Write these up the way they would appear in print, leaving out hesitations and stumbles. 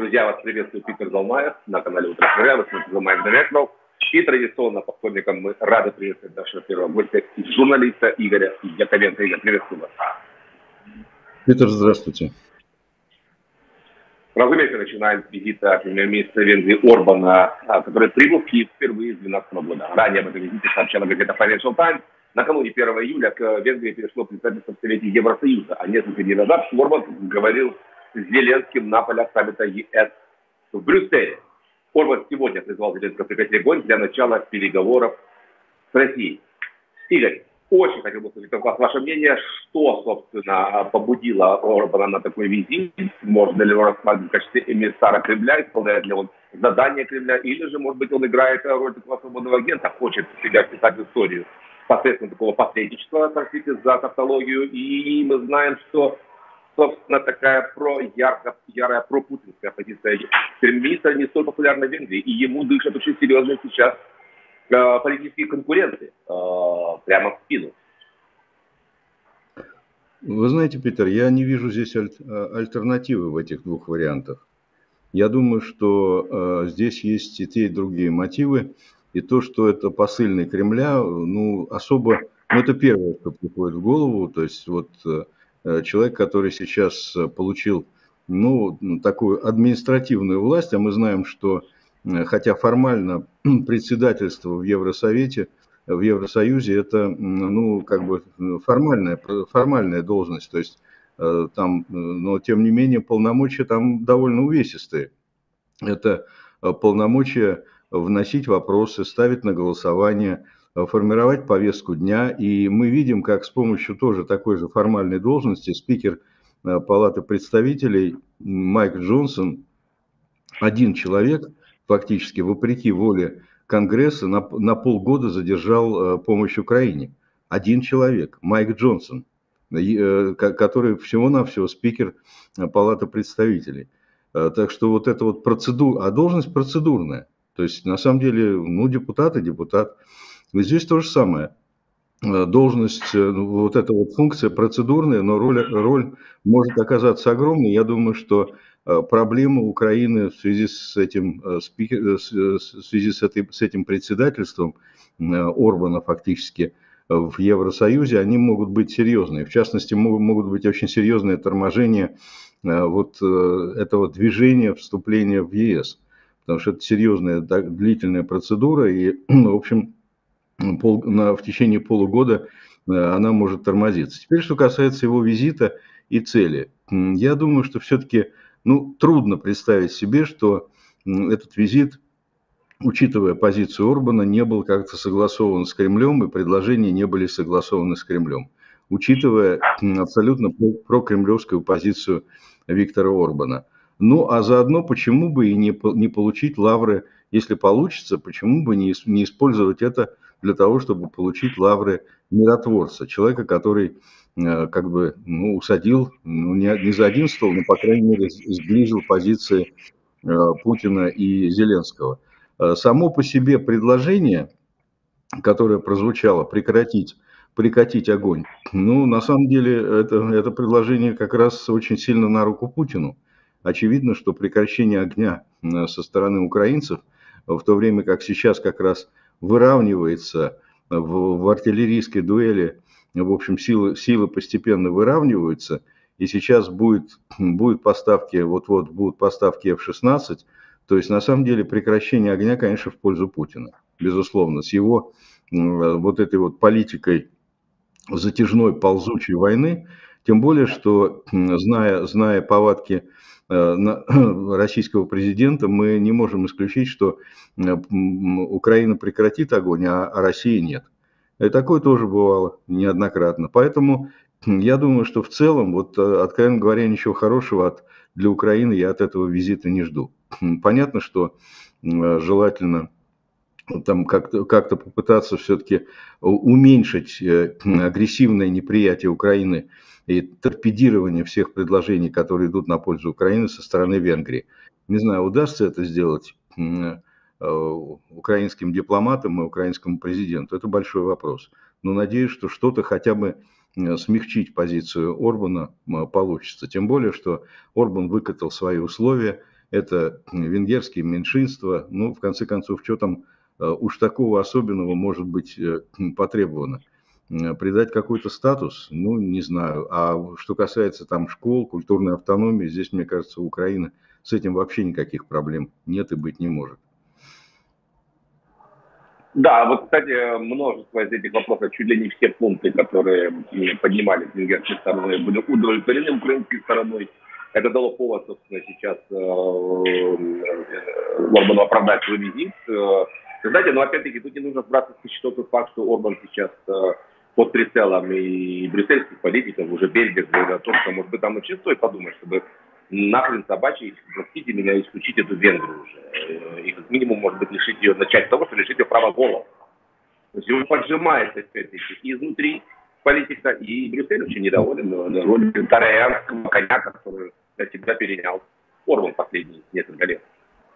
Друзья, вас приветствует Питер Залмаев на канале «Утро с нуля». Вы смотрите Залмаев International. И традиционно по вторникам мы рады приветствовать нашего первого гостя, журналиста Игоря Яковенко. Игорь, приветствую вас. Питер, здравствуйте. Разумеется, начинаем с визита премьер-министра Венгрии Орбана, который прибыл в Киев впервые с 2012 года. Ранее об этом визите сообщала газета Financial Times. Накануне 1 июля к Венгрии перешло представительство в Совете Евросоюза, а несколько дней назад Орбан говорил с Зеленским на полях саммита ЕС в Брюсселе. Орбан сегодня призвал Зеленского прекратить огонь для начала переговоров с Россией. Игорь, очень хотел бы услышать от вас ваше мнение, что, собственно, побудило Орбана на такой визит. Можно ли его рассматривать в качестве эмиссара Кремля, исполняет ли он задание Кремля, или же, может быть, он играет роль такого свободного агента, хочет себя вписать в историю посредством такого посредничества, простите за тавтологию. И мы знаем, что, собственно, такая ярая пропутинская позиция премьер-министра не столь популярна в Венгрии, и ему дышат очень серьезно сейчас политические конкуренты прямо в спину. Вы знаете, Питер, я не вижу здесь альтернативы в этих двух вариантах. Я думаю, что здесь есть и те, и другие мотивы. И то, что это посыльный Кремля, это первое, что приходит в голову. То есть вот человек, который сейчас получил такую административную власть, а мы знаем, что хотя формально председательство в Евросовете, в Евросоюзе это формальная должность, то есть но тем не менее полномочия там довольно увесистые. Это полномочия вносить вопросы, ставить на голосование, формировать повестку дня. И мы видим, как с помощью тоже такой же формальной должности спикер Палаты представителей Майк Джонсон, один человек, фактически вопреки воле Конгресса, на полгода задержал помощь Украине. Один человек, Майк Джонсон, который всего-навсего спикер Палаты представителей. Так что вот эта вот процедура, а должность процедурная. То есть на самом деле, депутат и депутат. И здесь то же самое. Должность, вот эта вот функция процедурная, но роль может оказаться огромной. Я думаю, что проблема Украины в связи с этим, с этим председательством Орбана фактически в Евросоюзе, они могут быть серьезные. В частности, могут быть очень серьезные торможения этого движения вступления в ЕС. Потому что это серьезная, длительная процедура, и, в общем, в течение полугода она может тормозиться. Теперь, что касается его визита и цели. Я думаю, что все-таки трудно представить себе, что этот визит, учитывая позицию Орбана, не был как-то согласован с Кремлем, и предложения не были согласованы с Кремлем, учитывая абсолютно прокремлевскую позицию Виктора Орбана. А заодно почему бы и не получить лавры, если получится, почему бы не использовать это для того, чтобы получить лавры миротворца, человека, который усадил не за один стол, но, по крайней мере, сблизил позиции Путина и Зеленского. Само по себе предложение, которое прозвучало, прекратить огонь, на самом деле это предложение как раз очень сильно на руку Путину. Очевидно, что прекращение огня со стороны украинцев, в то время как сейчас как раз выравнивается в артиллерийской дуэли, в общем, силы постепенно выравниваются, и сейчас будут поставки, вот-вот будут поставки F-16, то есть на самом деле прекращение огня, конечно, в пользу Путина, безусловно, с его вот этой вот политикой затяжной ползучей войны, тем более, что, зная повадки российского президента, мы не можем исключить, что Украина прекратит огонь, а Россия нет. И такое тоже бывало неоднократно. Поэтому я думаю, что в целом, откровенно говоря, ничего хорошего для Украины я от этого визита не жду. Понятно, что желательно там как-то попытаться все-таки уменьшить агрессивное неприятие Украины и торпедирование всех предложений, которые идут на пользу Украины со стороны Венгрии. Не знаю, удастся это сделать украинским дипломатам и украинскому президенту. Это большой вопрос. Но надеюсь, что что-то хотя бы смягчить позицию Орбана получится. Тем более, что Орбан выкатал свои условия. это венгерские меньшинства. Ну, в конце концов, что там уж такого особенного может быть потребовано? Придать какой-то статус? Ну, не знаю. А что касается там школ, культурной автономии, здесь, мне кажется, у Украины с этим вообще никаких проблем нет и быть не может. Да, вот, кстати, множество из этих вопросов, чуть ли не все пункты, которые поднимались венгерской стороной, были удовлетворены украинской стороной. Это дало повод, собственно, сейчас Орбану оправдать свой визит. Знаете, но опять-таки тут не нужно сбрасывать со счетов тот факт, что Орбан сейчас под прицелом и брюссельских политиков, уже Бельгия говорит о том, что, может быть, там вообще стоит подумать, чтобы нахрен собачий, простите меня, исключить эту Венгрию уже. И как минимум, может быть, лишить ее, начать с того, что лишить ее права голоса. То есть его поджимает, опять-таки, изнутри политика, и Брюссель очень недоволен ролью троянского коня, который для себя перенял Орбан последние несколько лет.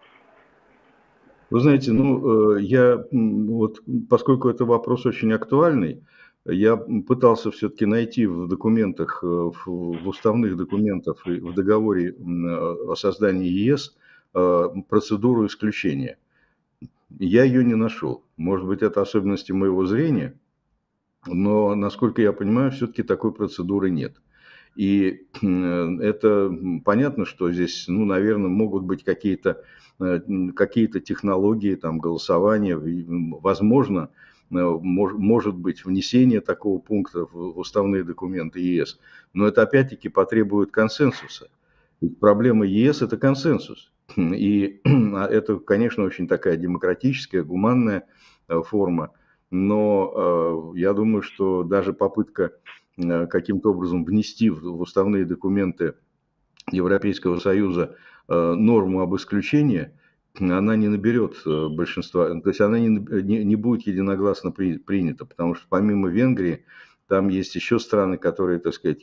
Вы знаете, ну, я вот, поскольку это вопрос очень актуальный, я пытался все-таки найти в документах, в уставных документах и в договоре о создании ЕС процедуру исключения. Я ее не нашел. Может быть, это особенности моего зрения, но, насколько я понимаю, все-таки такой процедуры нет. И это понятно, что здесь, ну, наверное, могут быть какие-то технологии, там, голосования, возможно, может быть внесение такого пункта в уставные документы ЕС, но это опять-таки потребует консенсуса. Ведь проблема ЕС – это консенсус. И это, конечно, очень такая демократическая, гуманная форма, но я думаю, что даже попытка каким-то образом внести в уставные документы Европейского Союза норму об исключении, она не наберет большинства, то есть она не будет единогласно принята, потому что помимо Венгрии, там есть еще страны, которые, так сказать,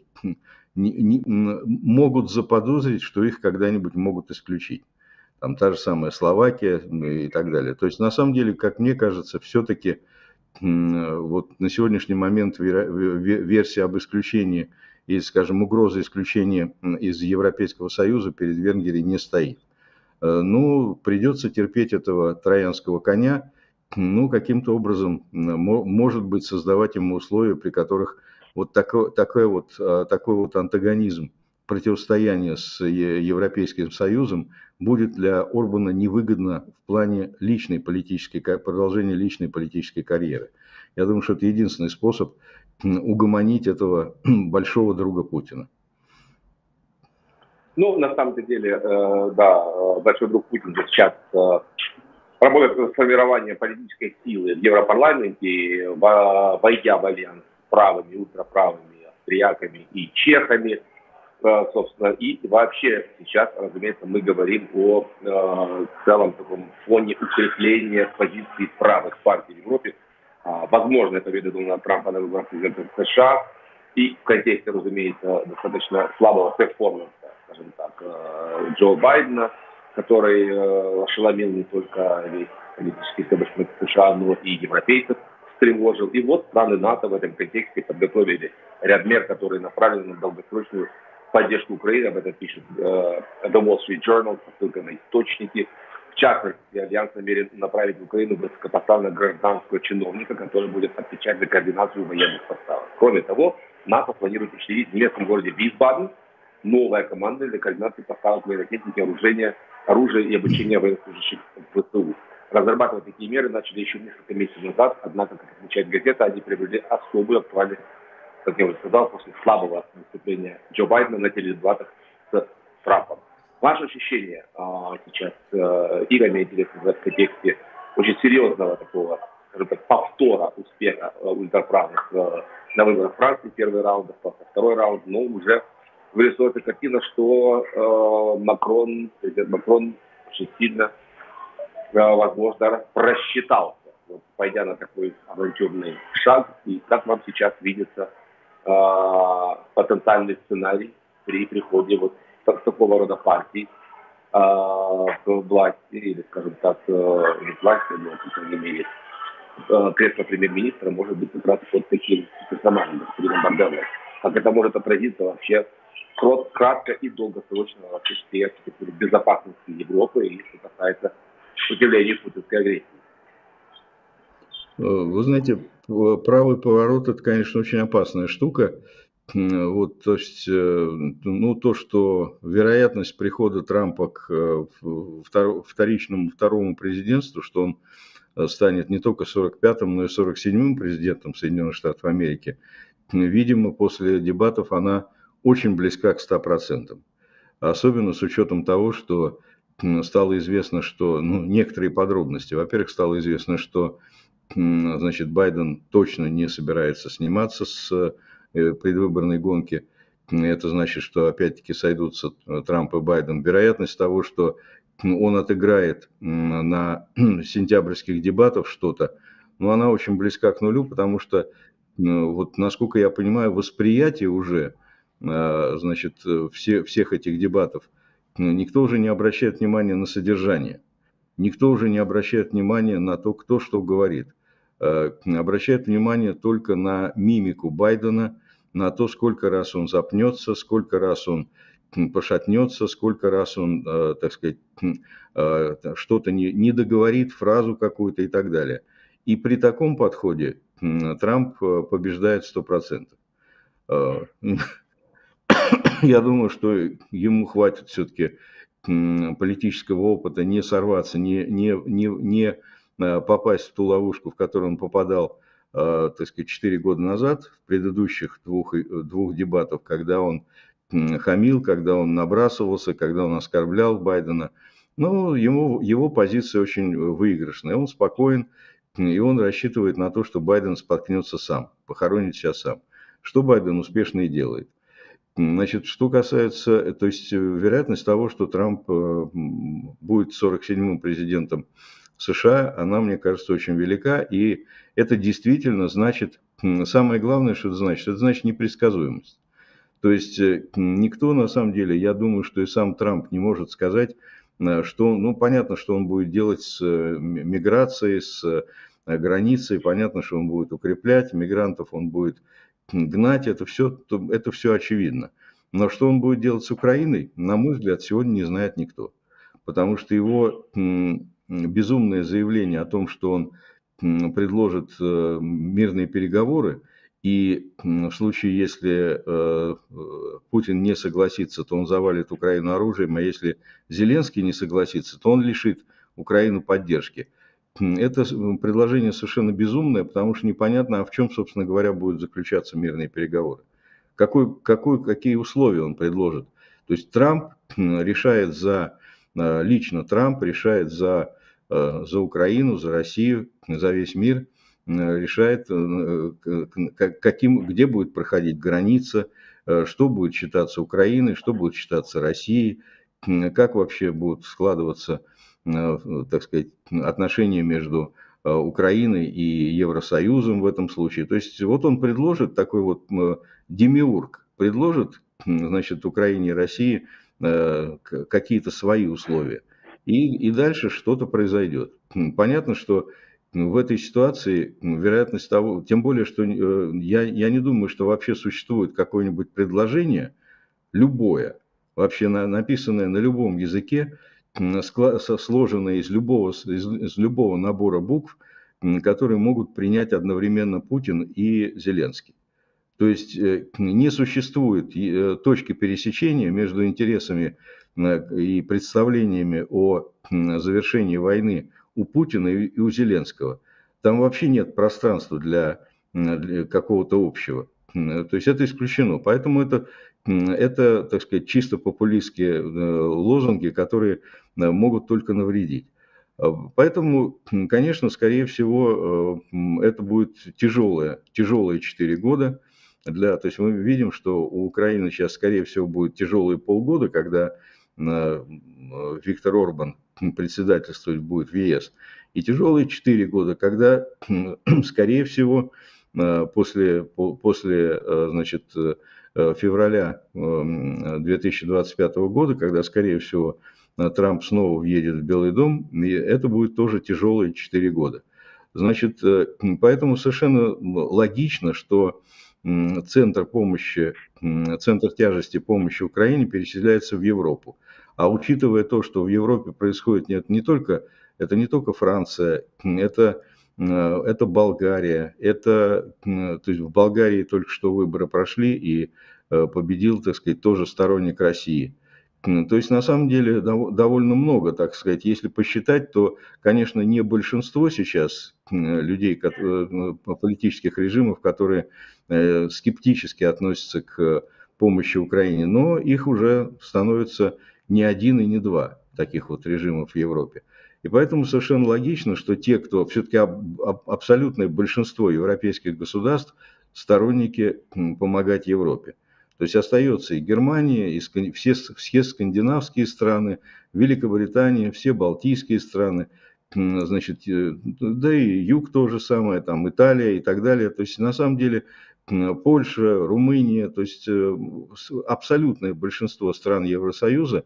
могут заподозрить, что их когда-нибудь могут исключить. Там та же самая Словакия и так далее. То есть, на самом деле, как мне кажется, все-таки вот на сегодняшний момент версия об исключении и, скажем, угроза исключения из Европейского Союза перед Венгрией не стоит. Ну, придется терпеть этого троянского коня, ну, каким-то образом, может быть, создавать ему условия, при которых вот такой вот антагонизм, противостояние с Европейским Союзом будет для Орбана невыгодно в плане продолжения личной политической карьеры. Я думаю, что это единственный способ угомонить этого большого друга Путина. Ну, на самом деле, да, большой друг Путин сейчас работает над формированием политической силы в Европарламенте, войдя в альянс с правыми, ультраправыми, австрияками и чехами, собственно, и вообще сейчас, разумеется, мы говорим о целом таком фоне укрепления позиций правых партий в Европе. Возможно, это победа Дональда Трампа на выборах президента США и в контексте, разумеется, достаточно слабого перформанса, скажем так, Джо Байдена, который ошеломил не только весь политический истеблишмент США, но и европейцев встревожил. И вот страны НАТО в этом контексте подготовили ряд мер, которые направлены на долгосрочную поддержку Украины. Об этом пишет The Wall Street Journal, ссылка на источники. В частности, Альянс намерен направить в Украину высокопоставленного гражданского чиновника, который будет отвечать за координацию военных поставок. Кроме того, НАТО планирует учредить в немецком городе Висбаден новая команда для координации поставок военно-техники, оружия и обучения военнослужащих в ВСУ. Разрабатывать такие меры начали еще несколько месяцев назад, однако, как отмечает газета, они приобрели особую актуальность, как я уже сказал, после слабого выступления Джо Байдена на теледебатах с Трампом. Ваше ощущение сейчас, Игорь, мне интересно, в контексте очень серьезного такого, скажем так, повтора успеха ультраправых на выборах Франции, первый раунд, остался второй раунд, но уже вырисовывается картина, что президент Макрон очень сильно, возможно, просчитался, вот, пойдя на такой авантюрный шаг. И как вам сейчас видится потенциальный сценарий при приходе вот такого рода партий к власти, или, скажем так, не к власти, но, по крайней мере, кресло премьер-министра может быть как раз вот таким персонажем, господином Борделло. Как это может отразиться вообще кратко и долгосрочного всей архитектуры безопасности Европы и что касается сопротивления путинской агрессии. Вы знаете, правый поворот – это, конечно, очень опасная штука. Вот, то есть, ну, то, что вероятность прихода Трампа к вторичному второму президентству, что он станет не только 45-м, но и 47-м президентом Соединенных Штатов Америки, видимо, после дебатов она очень близка к 100%. Особенно с учетом того, что стало известно, что, ну, некоторые подробности. Во-первых, стало известно, что, значит, Байден точно не собирается сниматься с предвыборной гонки. Это значит, что опять-таки сойдутся Трамп и Байден. Вероятность того, что он отыграет на сентябрьских дебатах что-то, но она очень близка к нулю, потому что, вот, насколько я понимаю, восприятие уже, значит, всех этих дебатов, никто уже не обращает внимания на содержание, никто уже не обращает внимания на то, кто что говорит. Обращает внимание только на мимику Байдена, на то, сколько раз он запнется, сколько раз он пошатнется, сколько раз он, так сказать, что-то не договорит, фразу какую-то и так далее. И при таком подходе Трамп побеждает 100%. Я думаю, что ему хватит все-таки политического опыта не сорваться, не попасть в ту ловушку, в которую он попадал, так сказать, 4 года назад, в предыдущих двух дебатах, когда он хамил, когда он набрасывался, когда он оскорблял Байдена. Ну, его позиция очень выигрышная. Он спокоен, и он рассчитывает на то, что Байден споткнется сам, похоронит себя сам. Что Байден успешно и делает. Значит, что касается, то есть вероятность того, что Трамп будет 47-м президентом США, она, мне кажется, очень велика. И это действительно значит, самое главное, что это значит непредсказуемость. То есть никто, на самом деле, я думаю, что и сам Трамп не может сказать, что, ну, понятно, что он будет делать с миграцией, с границей, понятно, что он будет укреплять, мигрантов он будет гнать, это все очевидно. Но что он будет делать с Украиной, на мой взгляд, сегодня не знает никто. Потому что его безумное заявление о том, что он предложит мирные переговоры, и в случае, если Путин не согласится, то он завалит Украину оружием, а если Зеленский не согласится, то он лишит Украину поддержки. Это предложение совершенно безумное, потому что непонятно, а в чем, собственно говоря, будут заключаться мирные переговоры. Какие условия он предложит. То есть Трамп решает лично Трамп решает за Украину, за Россию, за весь мир, решает, где будет проходить граница, что будет считаться Украиной, что будет считаться Россией, как вообще будут складываться, так сказать, отношения между Украиной и Евросоюзом в этом случае. То есть вот он предложит такой вот демиург, предложит, значит, Украине и России какие-то свои условия. И дальше что-то произойдет. Понятно, что в этой ситуации вероятность того, тем более, что я не думаю, что вообще существует какое-нибудь предложение, любое, вообще написанное на любом языке, сложенное из любого набора букв, которые могут принять одновременно Путин и Зеленский. То есть не существует точки пересечения между интересами и представлениями о завершении войны у Путина и у Зеленского. Там вообще нет пространства для какого-то общего. То есть это исключено. Поэтому это, так сказать, чисто популистские лозунги, которые могут только навредить. Поэтому, конечно, скорее всего, это будет тяжелые 4 года. То есть мы видим, что у Украины сейчас, скорее всего, будет тяжелые полгода, когда Виктор Орбан председательствовать будет в ЕС. И тяжелые 4 года, когда, скорее всего, после значит, февраля 2025 года, когда, скорее всего, Трамп снова въедет в Белый дом, и это будет тоже тяжелые 4 года. Значит, поэтому совершенно логично, что центр помощи, центр тяжести помощи Украине переселяется в Европу. А учитывая то, что в Европе происходит это не только Франция, это Болгария, то есть в Болгарии только что выборы прошли и победил, так сказать, тоже сторонник России. То есть, на самом деле, довольно много, так сказать. Если посчитать, то, конечно, не большинство сейчас людей, политических режимов, которые скептически относятся к помощи Украине, но их уже становится не один и не два таких вот режимов в Европе. И поэтому совершенно логично, что те, кто все-таки абсолютное большинство европейских государств, сторонники помогать Европе. То есть остается и Германия, и все скандинавские страны, Великобритания, все балтийские страны, значит, да и юг то же самое, там Италия и так далее. То есть на самом деле Польша, Румыния, то есть абсолютное большинство стран Евросоюза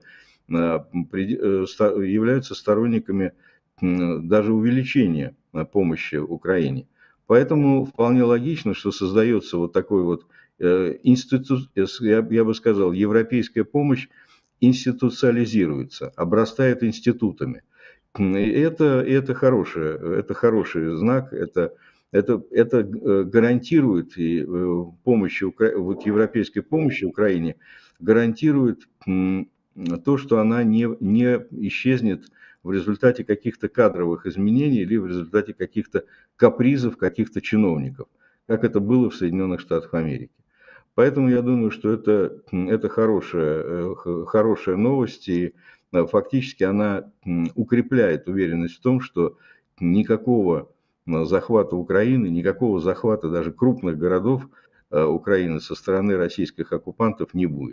являются сторонниками даже увеличения помощи Украине. Поэтому вполне логично, что создается вот такой вот институт, я бы сказал, европейская помощь институциализируется, обрастает институтами. Это хороший знак, это гарантирует и вот европейской помощи Украине, гарантирует то, что она не исчезнет в результате каких-то кадровых изменений или в результате каких-то капризов каких-то чиновников, как это было в Соединенных Штатах Америки. Поэтому я думаю, что это хорошая новость, и фактически она укрепляет уверенность в том, что никакого захвата Украины, никакого захвата даже крупных городов Украины со стороны российских оккупантов не будет.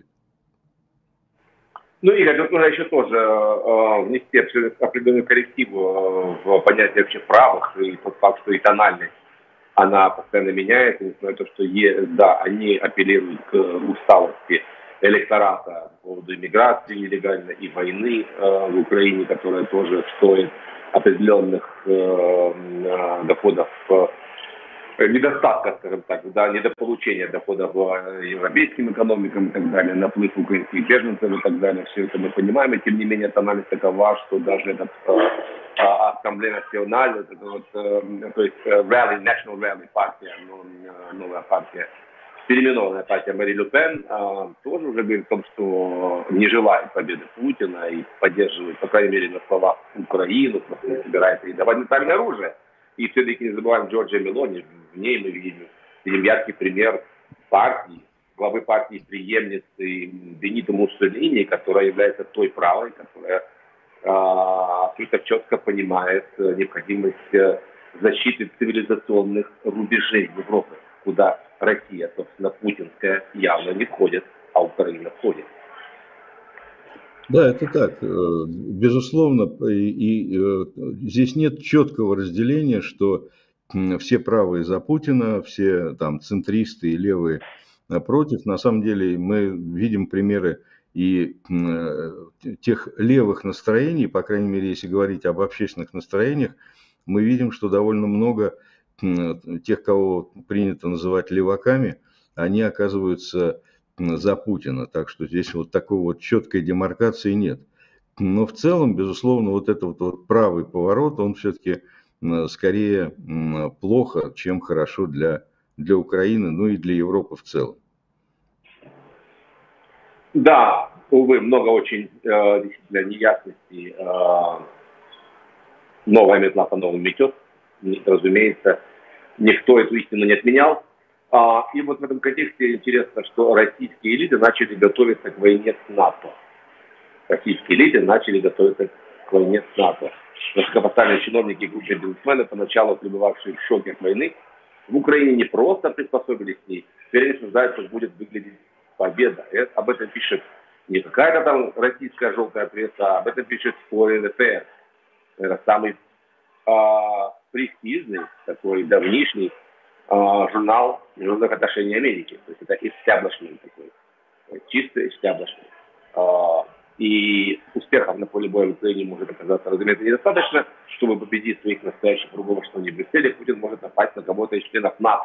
Ну, Игорь, тут нужно еще тоже внести определенную коррективу в понятие вообще правых, и тот факт, что и тональность, она постоянно меняется, несмотря на то, что да, они апеллируют к усталости электората по поводу иммиграции нелегальной и войны в Украине, которая тоже стоит определенных доходов, недостатка, скажем так, да, недополучения доходов европейским экономикам и так далее, наплыв украинских беженцев и так далее. Все это мы понимаем, и тем не менее тональность такова, что даже этот Ассамблея Националь, то есть Rally, National Rally партия, новая партия, переименованная партия Мари Ле Пен, тоже уже говорит о том, что не желает победы Путина и поддерживает, по крайней мере, на словах Украину, просто не собирается и давать метательное оружие. И все-таки не забываем Джорджа Мелони, в ней мы видим яркий пример партии, главы партии преемницы Бенито Муссолини, которая является той правой, которая абсолютно четко понимает необходимость защиты цивилизационных рубежей Европы, куда Россия, собственно, путинская, явно не входит, а Украина входит. Да, это так. Безусловно, здесь нет четкого разделения, что все правые за Путина, все там центристы и левые против. На самом деле мы видим примеры и тех левых настроений, по крайней мере, если говорить об общественных настроениях, мы видим, что довольно много тех, кого принято называть леваками, они оказываются за Путина. Так что здесь вот такой вот четкой демаркации нет. Но в целом, безусловно, вот этот вот правый поворот, он все-таки скорее плохо, чем хорошо для Украины, ну и для Европы в целом. Да, увы, много очень действительно неясностей. Новая метла по-новому метет. Разумеется, никто эту истину не отменял. И вот в этом контексте интересно, что российские элиты начали готовиться к войне с НАТО. Российские элиты начали готовиться к войне с НАТО. Высокопоставленные чиновники и крупные бизнесмены, поначалу пребывавшие в шоке от войны, в Украине не просто приспособились к ней, теперь они обсуждают, как будет выглядеть победа. И об этом пишет не какая-то там российская желтая пресса, а об этом пишет Foreign Affairs. Это самый престижный, такой давнишний журнал международных отношений Америки. То есть это establishment такой, чистый establishment. И успехов на поле боя в Украине может оказаться, разумеется, недостаточно, чтобы победить своих настоящих врагов, что не в Брюсселе, Путин может напасть на кого-то из членов НАТО.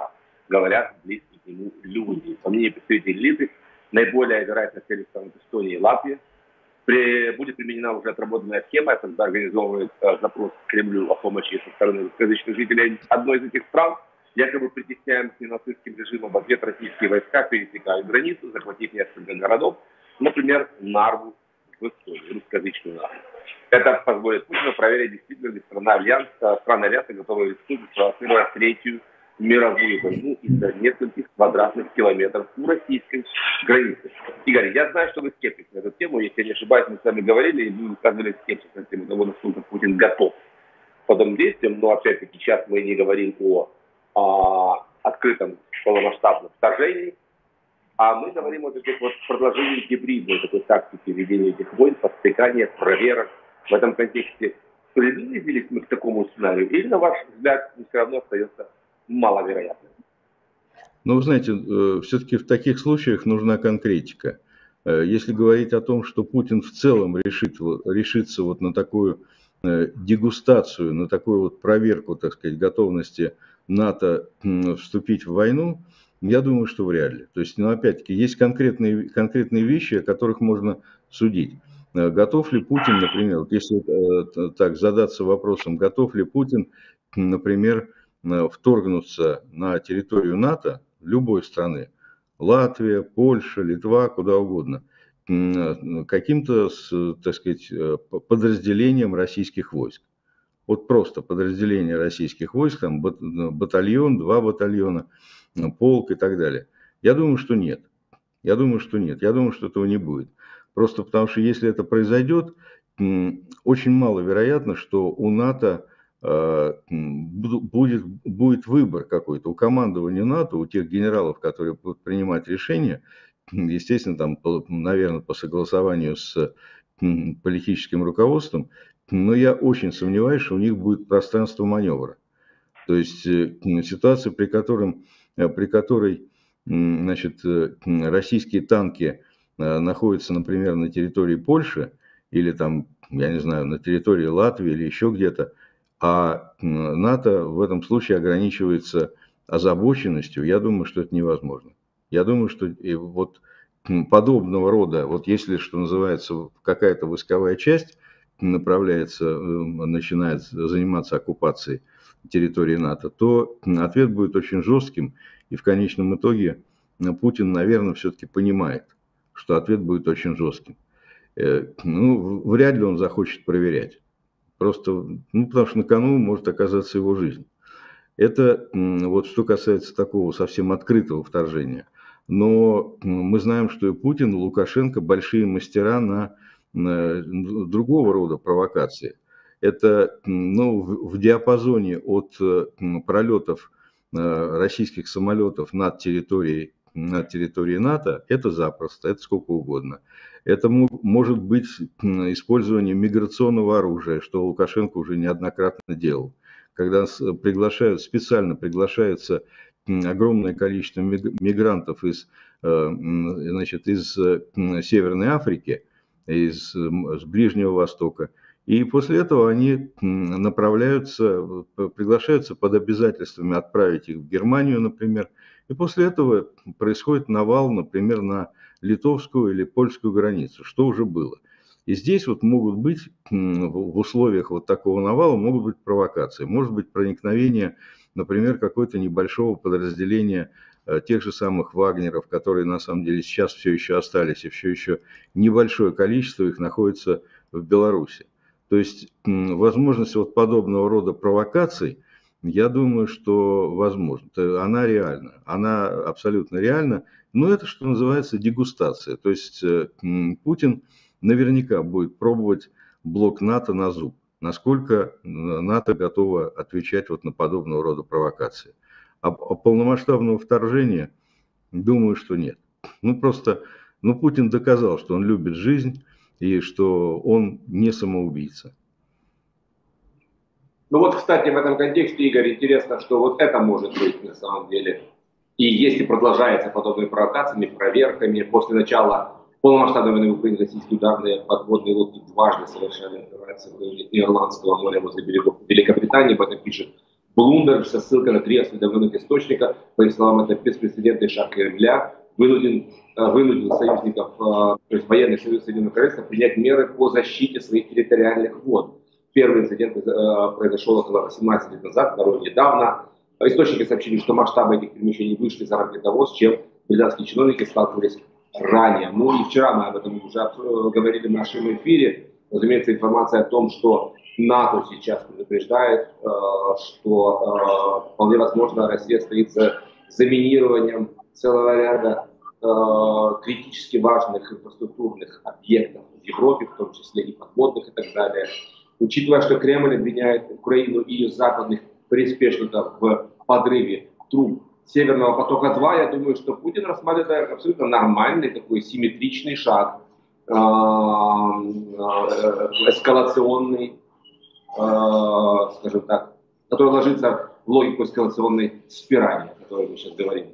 говорят близкие к нему люди. По мнению представителей элиты, наиболее вероятно целью станут Эстония и Латвия. Будет применена уже отработанная схема, когда организовывает запрос к Кремлю о помощи со стороны русскоязычных жителей одной из этих стран. Якобы притесняем с ненацистским режимом, в ответ российские войска пересекают границу, захватив несколько городов, например, Нарву в Эстонии, русскоязычную Нарву. Это позволит Путину проверить, действительно ли страны Альянса готовы рискнуть и спровоцировать Третью мировую войну из-за нескольких квадратных километров у российской границы. Игорь, я знаю, что вы скептик на эту тему. Если я не ошибаюсь, мы с вами говорили, и вы высказывали скепсис на тему того, насколько Путин готов к подобным действиям. Но опять-таки сейчас мы не говорим о открытом полномасштабном вторжении, а мы говорим о таких вот продолжении гибридной такой тактики ведения этих войн, подстрекания, проверок. В этом контексте приблизились мы к такому сценарию, или, на ваш взгляд, все равно остается маловероятным? Ну, вы знаете, все-таки в таких случаях нужна конкретика. Если говорить о том, что Путин в целом решится вот на такую дегустацию, на такую вот проверку, так сказать, готовности НАТО вступить в войну, я думаю, что вряд ли. То есть, ну, опять-таки, есть конкретные вещи, о которых можно судить. Готов ли Путин, например, вот если так задаться вопросом, готов ли Путин, например, вторгнуться на территорию НАТО любой страны, Латвия, Польша, Литва, куда угодно, каким-то, так сказать, подразделением российских войск. Вот просто подразделение российских войск, там батальон, 2 батальона, полк и так далее. Я думаю, что нет. Я думаю, что этого не будет. Просто потому что если это произойдет, очень маловероятно, что у НАТО будет выбор какой-то. У командования НАТО, у тех генералов, которые будут принимать решения, естественно, там, наверное, по согласованию с политическим руководством, но я очень сомневаюсь, что у них будет пространство маневра. То есть ситуация, при которой значит, российские танки находятся, например, на территории Польши или там, я не знаю, на территории Латвии или еще где-то, а НАТО в этом случае ограничивается озабоченностью, я думаю, что это невозможно. Я думаю, что и вот подобного рода, вот если, что называется, какая-то войсковая часть начинает заниматься оккупацией территории НАТО, то ответ будет очень жестким, и в конечном итоге Путин, наверное, все-таки понимает, что ответ будет очень жестким. Ну, вряд ли он захочет проверять. Просто, ну, потому что на кону может оказаться его жизнь. Это вот что касается такого совсем открытого вторжения. Но мы знаем, что и Путин, и Лукашенко большие мастера на другого рода провокации. Это, ну, в диапазоне от пролетов российских самолетов над территорией НАТО, это запросто, это сколько угодно. Это может быть использование миграционного оружия, что Лукашенко уже неоднократно делал. Когда специально приглашается огромное количество мигрантов из Северной Африки, с Ближнего Востока, и после этого они приглашаются под обязательствами отправить их в Германию, например, и после этого происходит навал, например, на литовскую или польскую границу, что уже было. И здесь вот могут быть, в условиях вот такого навала, могут быть провокации. Может быть проникновение, например, какое-то небольшого подразделения тех же самых вагнеров, которые на самом деле сейчас все еще остались, и все еще небольшое количество их находится в Беларуси. То есть возможность вот подобного рода провокаций, я думаю, что возможно. Она реальна, она абсолютно реальна. Но это, что называется, дегустация. То есть Путин наверняка будет пробовать блок НАТО на зуб, насколько НАТО готово отвечать вот на подобного рода провокации. А полномасштабного вторжения, думаю, что нет. Путин доказал, что он любит жизнь и что он не самоубийца. Ну вот, кстати, в этом контексте, Игорь, интересно, что вот это может быть на самом деле. И если продолжается подобными провокациями, проверками, после начала полномасштабной войны в Украине российские ударные подводные лодки дважды совершали операции в районе Ирландского моря возле берегов Великобритании, об этом пишет Bloomberg со ссылкой на 3 осведомленных источника, по их словам, это беспрецедентный шаг Кремля, вынудил союзников, то есть военный союз Соединенного Королевства, принять меры по защите своих территориальных вод. Первый инцидент произошел около 18 лет назад, второй недавно. Источники сообщили, что масштабы этих перемещений вышли за рамки того, с чем британские чиновники сталкивались ранее. Ну и вчера мы об этом уже говорили в нашем эфире. Разумеется, информация о том, что НАТО сейчас предупреждает, что вполне возможно Россия стоит за заминированием целого ряда критически важных инфраструктурных объектов в Европе, в том числе и подводных и так далее. Учитывая, что Кремль обвиняет Украину и ее западных приспешников в подрыве труб Северного потока-2, я думаю, что Путин рассматривает это как абсолютно нормальный такой симметричный шаг, эскалационный, скажем так, который ложится в логику эскалационной спирали, о которой мы сейчас говорим.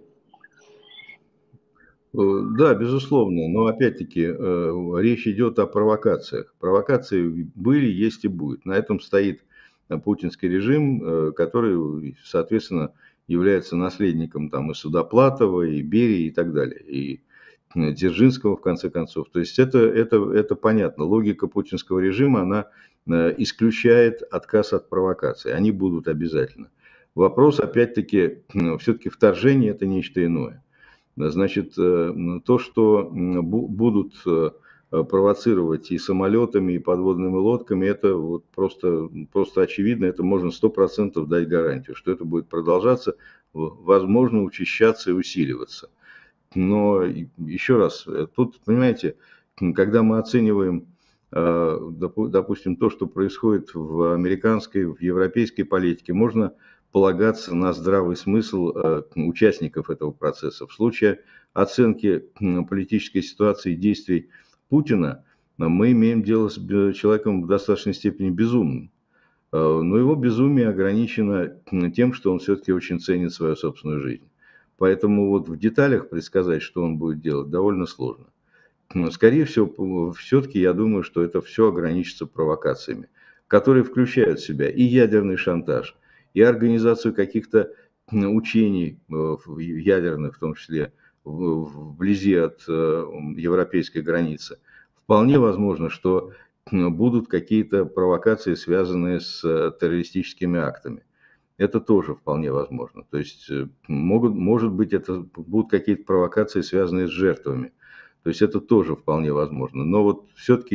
Да, безусловно, но опять-таки речь идет о провокациях. Провокации были, есть и будет. На этом стоит путинский режим, который, соответственно, является наследником там и Судоплатова, и Берии и так далее, и Дзержинского в конце концов. То есть это понятно. Логика путинского режима, она исключает отказ от провокаций. Они будут обязательно. Вопрос, опять-таки, все-таки вторжение – это нечто иное. Значит, то, что будут провоцировать и самолетами, и подводными лодками, это вот просто очевидно, это можно 100% дать гарантию, что это будет продолжаться, возможно, учащаться и усиливаться. Но еще раз, тут, понимаете, когда мы оцениваем, допустим, то, что происходит в американской, в европейской политике, можно полагаться на здравый смысл участников этого процесса. В случае оценки политической ситуации и действий Путина мы имеем дело с человеком в достаточной степени безумным. Но его безумие ограничено тем, что он все-таки очень ценит свою собственную жизнь. Поэтому вот в деталях предсказать, что он будет делать, довольно сложно. Скорее всего, все-таки я думаю, что это все ограничится провокациями, которые включают в себя и ядерный шантаж, и организацию каких-то учений ядерных, в том числе вблизи от европейской границы. Вполне возможно, что будут какие-то провокации, связанные с террористическими актами. Это тоже вполне возможно. То есть, может быть, это будут какие-то провокации, связанные с жертвами. То есть, это тоже вполне возможно. Но вот все-таки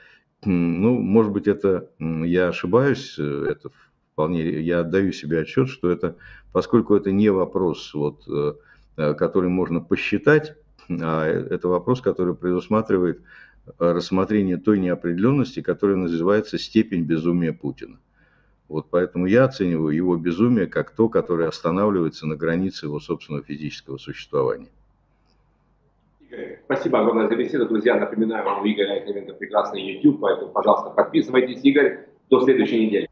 может быть, я ошибаюсь, это вполне, я отдаю себе отчет, что поскольку это не вопрос, который можно посчитать, а это вопрос, который предусматривает рассмотрение той неопределенности, которая называется степень безумия Путина. Вот поэтому я оцениваю его безумие как то, которое останавливается на границе его собственного физического существования. Игорь, спасибо огромное за беседу. Друзья, напоминаю вам, у Игоря Яковенко прекрасный YouTube, поэтому, пожалуйста, подписывайтесь, Игорь. До следующей недели.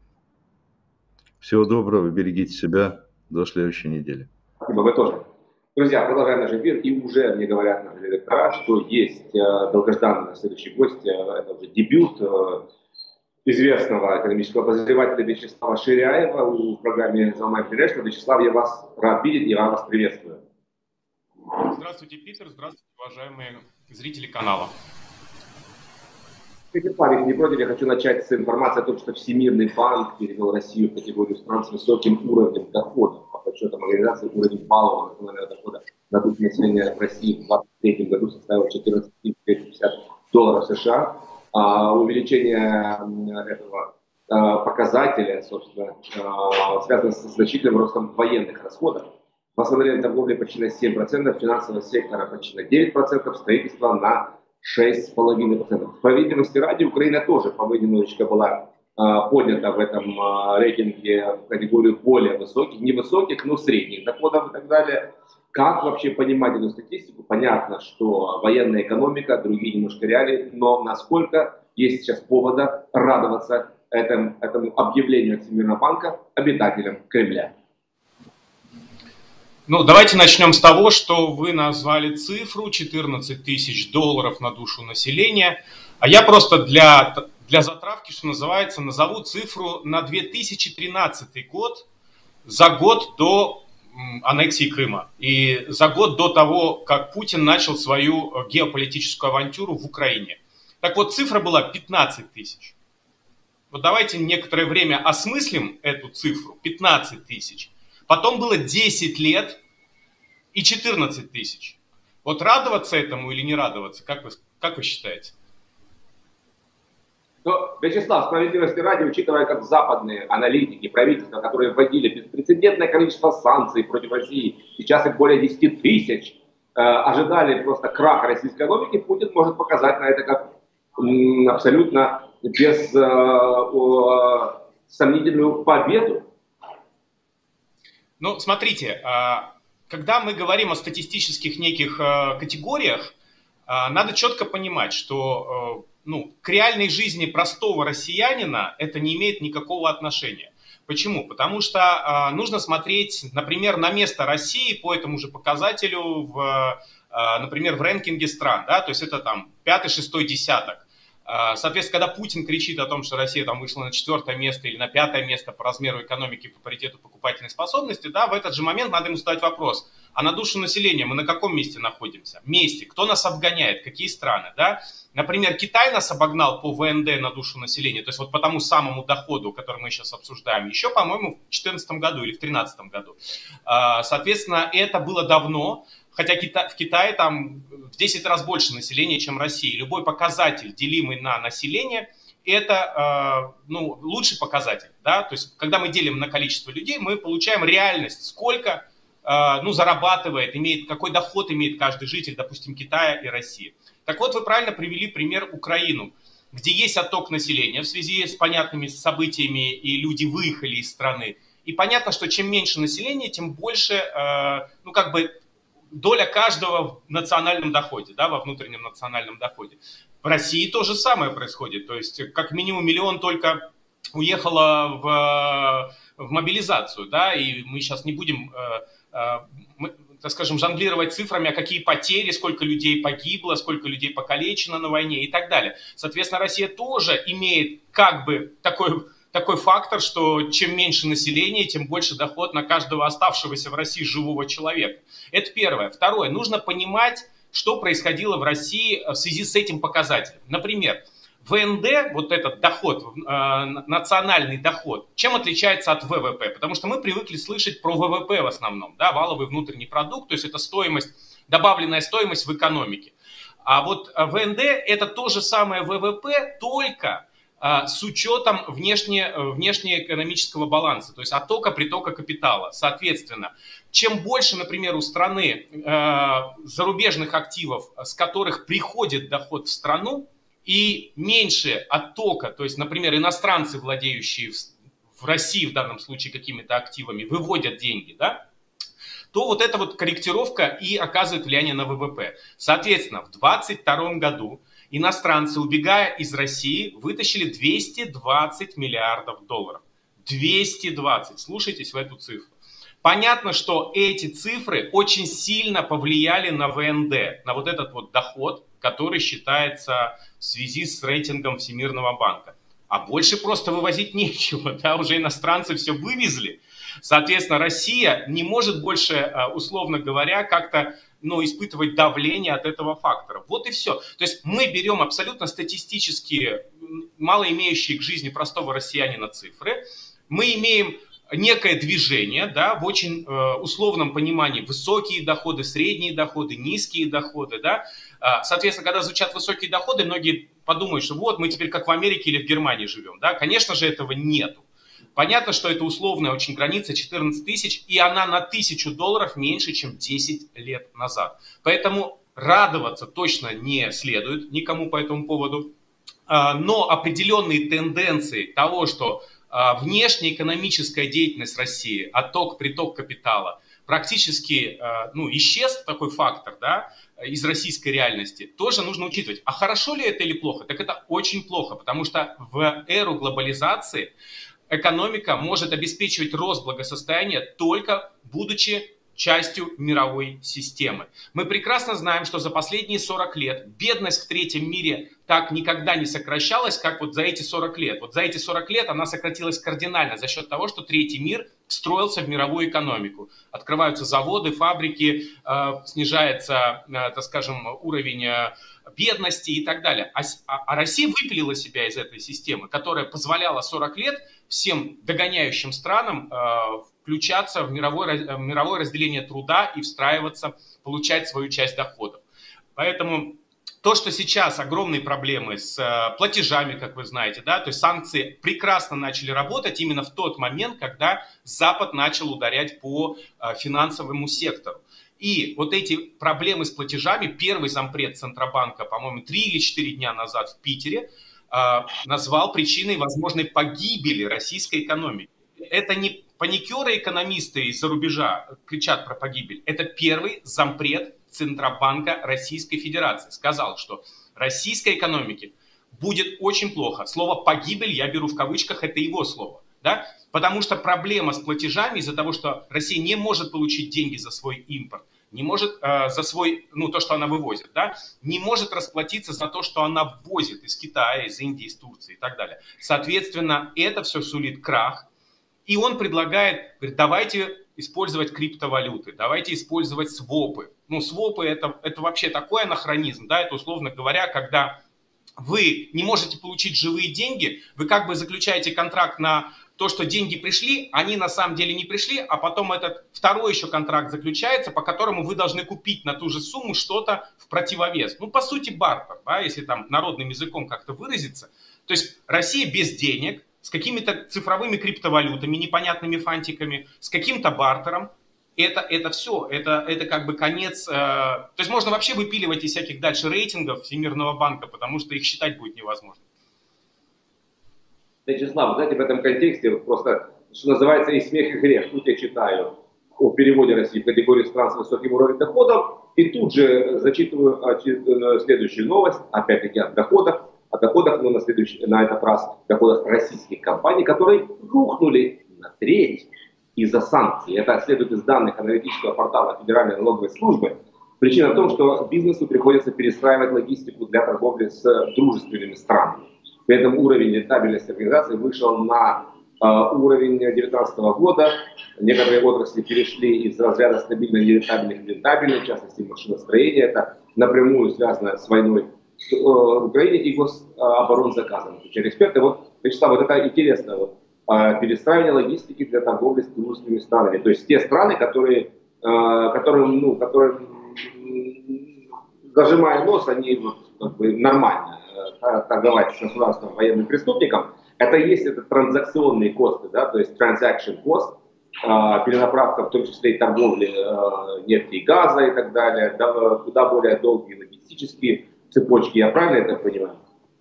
Всего доброго, берегите себя. До следующей недели. Спасибо, вы тоже. Друзья, продолжаем наш эфир. И уже мне говорят наши редактора, что есть долгожданный следующий гость. Это уже дебют известного экономического обозревателя Вячеслава Ширяева в программе «Залмай International». Вячеслав, я вас рад видеть, я вас приветствую. Здравствуйте, Питер. Здравствуйте, уважаемые зрители канала. Вячеслав, не против, я хочу начать с информации о том, что Всемирный банк перевел Россию в категорию стран с высоким уровнем дохода. По подсчетам организации, уровень валового национального дохода на душу населения России в 2023 году составил $14,50 США. Увеличение этого показателя, собственно, связано с значительным ростом военных расходов. Восстановление торговли почти на 7%, финансового сектора почти на 9%, строительство на 6,5%. По видимости ради, Украина тоже немножечко была поднята в этом рейтинге в категорию более высоких, не высоких, но средних доходов и так далее. Как вообще понимать эту статистику? Понятно, что военная экономика, другие немножко реалии, но насколько есть сейчас повода радоваться этому объявлению от Всемирного банка обитателям Кремля? Ну, давайте начнем с того, что вы назвали цифру $14 тысяч на душу населения, а я просто для затравки, что называется, назову цифру на 2013 год. за год до аннексии Крыма и за год до того, как Путин начал свою геополитическую авантюру в Украине. Так вот, цифра была 15 тысяч. Вот давайте некоторое время осмыслим эту цифру, 15 тысяч. Потом было 10 лет и 14 тысяч. Вот радоваться этому или не радоваться, как вы считаете? Но, Вячеслав, справедливости ради, учитывая, как западные аналитики, правительства, которые вводили беспрецедентное количество санкций против России, сейчас их более 10 тысяч, ожидали просто краха российской экономики, Путин может показать на это как абсолютно сомнительную победу. Ну, смотрите, когда мы говорим о статистических неких категориях, надо четко понимать, что к реальной жизни простого россиянина это не имеет никакого отношения. Почему? Потому что нужно смотреть, например, на место России по этому же показателю, например, в рэнкинге стран. Да? То есть это там 5-6 десяток. Соответственно, когда Путин кричит о том, что Россия там вышла на 4 место или на 5 место по размеру экономики, по паритету покупательной способности, да, в этот же момент надо ему задать вопрос, а на душу населения мы на каком месте находимся? Месте. Кто нас обгоняет? Какие страны? Да? Например, Китай нас обогнал по ВНД на душу населения, то есть вот по тому самому доходу, который мы сейчас обсуждаем, еще, по-моему, в 2014 году или в 2013 году. Соответственно, это было давно. Хотя в Китае там в 10 раз больше населения, чем в России. Любой показатель, делимый на население, это лучший показатель. Да? То есть, когда мы делим на количество людей, мы получаем реальность, сколько зарабатывает, какой доход имеет каждый житель, допустим, Китая и России. Так вот, вы правильно привели пример Украину, где есть отток населения в связи с понятными событиями, и люди выехали из страны. И понятно, что чем меньше населения, тем больше, доля каждого в национальном доходе, да, во внутреннем национальном доходе. В России то же самое происходит. То есть как минимум 1 миллион только уехало в мобилизацию. Да, и мы сейчас не будем, так скажем, жонглировать цифрами, а какие потери, сколько людей погибло, сколько людей покалечено на войне и так далее. Соответственно, Россия тоже имеет как бы такой фактор, что чем меньше населения, тем больше доход на каждого оставшегося в России живого человека. Это первое. Второе. Нужно понимать, что происходило в России в связи с этим показателем. Например, ВНД, вот этот доход, национальный доход, чем отличается от ВВП? Потому что мы привыкли слышать про ВВП в основном, да, валовый внутренний продукт, то есть это стоимость, добавленная стоимость в экономике. А вот ВНД это то же самое ВВП, только с учетом внешнеэкономического баланса, то есть оттока, притока капитала. Соответственно, чем больше, например, у страны зарубежных активов, с которых приходит доход в страну, и меньше оттока, то есть, например, иностранцы, владеющие в России в данном случае какими-то активами, выводят деньги, да, то вот эта вот корректировка и оказывает влияние на ВВП. Соответственно, в 2022 году иностранцы, убегая из России, вытащили 220 миллиардов долларов. 220. Слушайтесь в эту цифру. Понятно, что эти цифры очень сильно повлияли на ВНД, на вот этот вот доход, который считается в связи с рейтингом Всемирного банка. А больше просто вывозить нечего, да, уже иностранцы все вывезли. Соответственно, Россия не может больше, условно говоря, как-то испытывать давление от этого фактора. Вот и все. То есть мы берем абсолютно статистически мало имеющие к жизни простого россиянина цифры. Мы имеем некое движение, да, в очень условном понимании: высокие доходы, средние доходы, низкие доходы. Да. Соответственно, когда звучат высокие доходы, многие подумают, что вот мы теперь как в Америке или в Германии живем. Да. Конечно же, этого нету. Понятно, что это условная очень граница 14 тысяч, и она на $1000 меньше, чем 10 лет назад. Поэтому радоваться точно не следует никому по этому поводу. Но определенные тенденции того, что внешняя экономическая деятельность России, отток, приток капитала, практически исчез такой фактор, да, из российской реальности, тоже нужно учитывать. А хорошо ли это или плохо? Так это очень плохо, потому что в эру глобализации экономика может обеспечивать рост благосостояния только будучи частью мировой системы. Мы прекрасно знаем, что за последние 40 лет бедность в третьем мире так никогда не сокращалась, как вот за эти 40 лет. Вот за эти 40 лет она сократилась кардинально за счет того, что третий мир встроился в мировую экономику. Открываются заводы, фабрики, снижается, так скажем, уровень бедности и так далее. А Россия выпилила себя из этой системы, которая позволяла 40 лет всем догоняющим странам включаться в мировое разделение труда и встраиваться, получать свою часть доходов. Поэтому то, что сейчас огромные проблемы с платежами, как вы знаете, да, то есть санкции прекрасно начали работать именно в тот момент, когда Запад начал ударять по финансовому сектору. И вот эти проблемы с платежами первый зампред Центробанка, по-моему, 3 или 4 дня назад в Питере назвал причиной возможной погибели российской экономики. Это не паникеры, экономисты из-за рубежа кричат про погибель. Это первый зампред Центробанка Российской Федерации сказал, что российской экономике будет очень плохо. Слово «погибель» я беру в кавычках, это его слово. Да? Потому что проблема с платежами из-за того, что Россия не может получить деньги за свой импорт, не может за свой, то, что она вывозит, да, не может расплатиться за то, что она ввозит из Китая, из Индии, из Турции и так далее. Соответственно, это все сулит крах. И он предлагает, говорит, давайте использовать криптовалюты, давайте использовать свопы. Свопы это вообще такой анахронизм, да, это, условно говоря, когда вы не можете получить живые деньги, вы как бы заключаете контракт на то, что деньги пришли, они на самом деле не пришли, а потом этот второй еще контракт заключается, по которому вы должны купить на ту же сумму что-то в противовес. По сути, бартер, да, если там народным языком как-то выразиться. То есть Россия без денег, с какими-то цифровыми криптовалютами, непонятными фантиками, с каким-то бартером, это все, это как бы конец. То есть можно вообще выпиливать из всяких дальше рейтингов Всемирного банка, потому что их считать будет невозможно. Вячеслав, знаете, в этом контексте просто, что называется, и смех, и грех. Тут я читаю о переводе России в категорию стран с высоким уровнем доходов, и тут же зачитываю следующую новость, опять-таки о доходах, но на этот раз доходах российских компаний, которые рухнули на треть из-за санкций. Это следует из данных аналитического портала Федеральной налоговой службы. Причина в том, что бизнесу приходится перестраивать логистику для торговли с дружественными странами. При этом уровень рентабельности организации вышел на уровень 2019 года. Некоторые отрасли перешли из разряда стабильно нерентабельных в рентабельные, в частности машиностроение. Это напрямую связано с войной в Украине и гособоронзаказом. Эксперты, Вячеслав, вот это интересно, перестраивание логистики для торговли с дружественными странами. То есть те страны, которым зажимая нос, они нормально торговать с государственным военным преступником. Это и есть это транзакционные косты, да, то есть transaction cost, перенаправка в том числе и торговли нефти и газа и так далее, куда более долгие логистические цепочки. Я правильно это понимаю?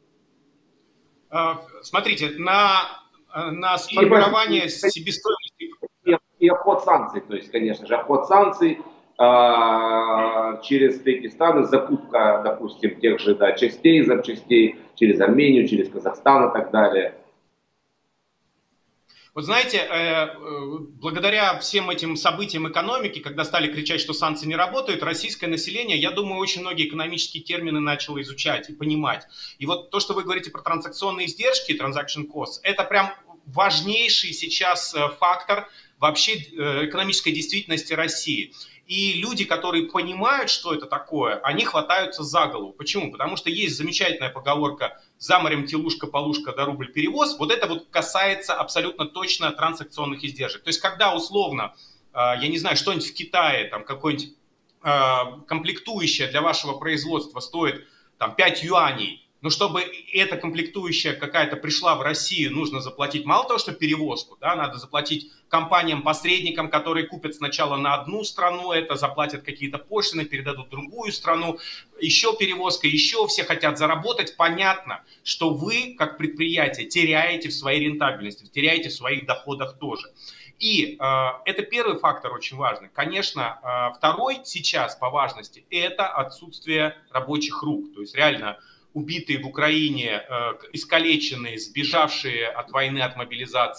Смотрите, на сформирование себестоимости... И обход санкций, то есть, конечно же, обход санкций через третьи страны, закупка, допустим, тех же частей, запчастей через Армению, через Казахстан и так далее. Вот знаете, благодаря всем этим событиям экономики, когда стали кричать, что санкции не работают, российское население, я думаю, очень многие экономические термины начало изучать и понимать. И вот то, что вы говорите про транзакционные издержки, transaction costs, это прям важнейший сейчас фактор вообще экономической действительности России. И люди, которые понимают, что это такое, они хватаются за голову. Почему? Потому что есть замечательная поговорка «за морем телушка, полушка, да рубль перевоз». Вот это вот касается абсолютно точно транзакционных издержек. То есть, когда условно, я не знаю, что-нибудь в Китае, там какое-нибудь комплектующее для вашего производства стоит там 5 юаней, но чтобы эта комплектующая какая-то пришла в Россию, нужно заплатить мало того, что перевозку, да, надо заплатить компаниям-посредникам, которые купят сначала на одну страну, это заплатят какие-то пошлины, передадут в другую страну, еще перевозка, еще все хотят заработать. Понятно, что вы, как предприятие, теряете в своей рентабельности, теряете в своих доходах тоже. И это первый фактор очень важный. Конечно, второй сейчас по важности – это отсутствие рабочих рук, то есть реально убитые в Украине, искалеченные, сбежавшие от войны, от мобилизации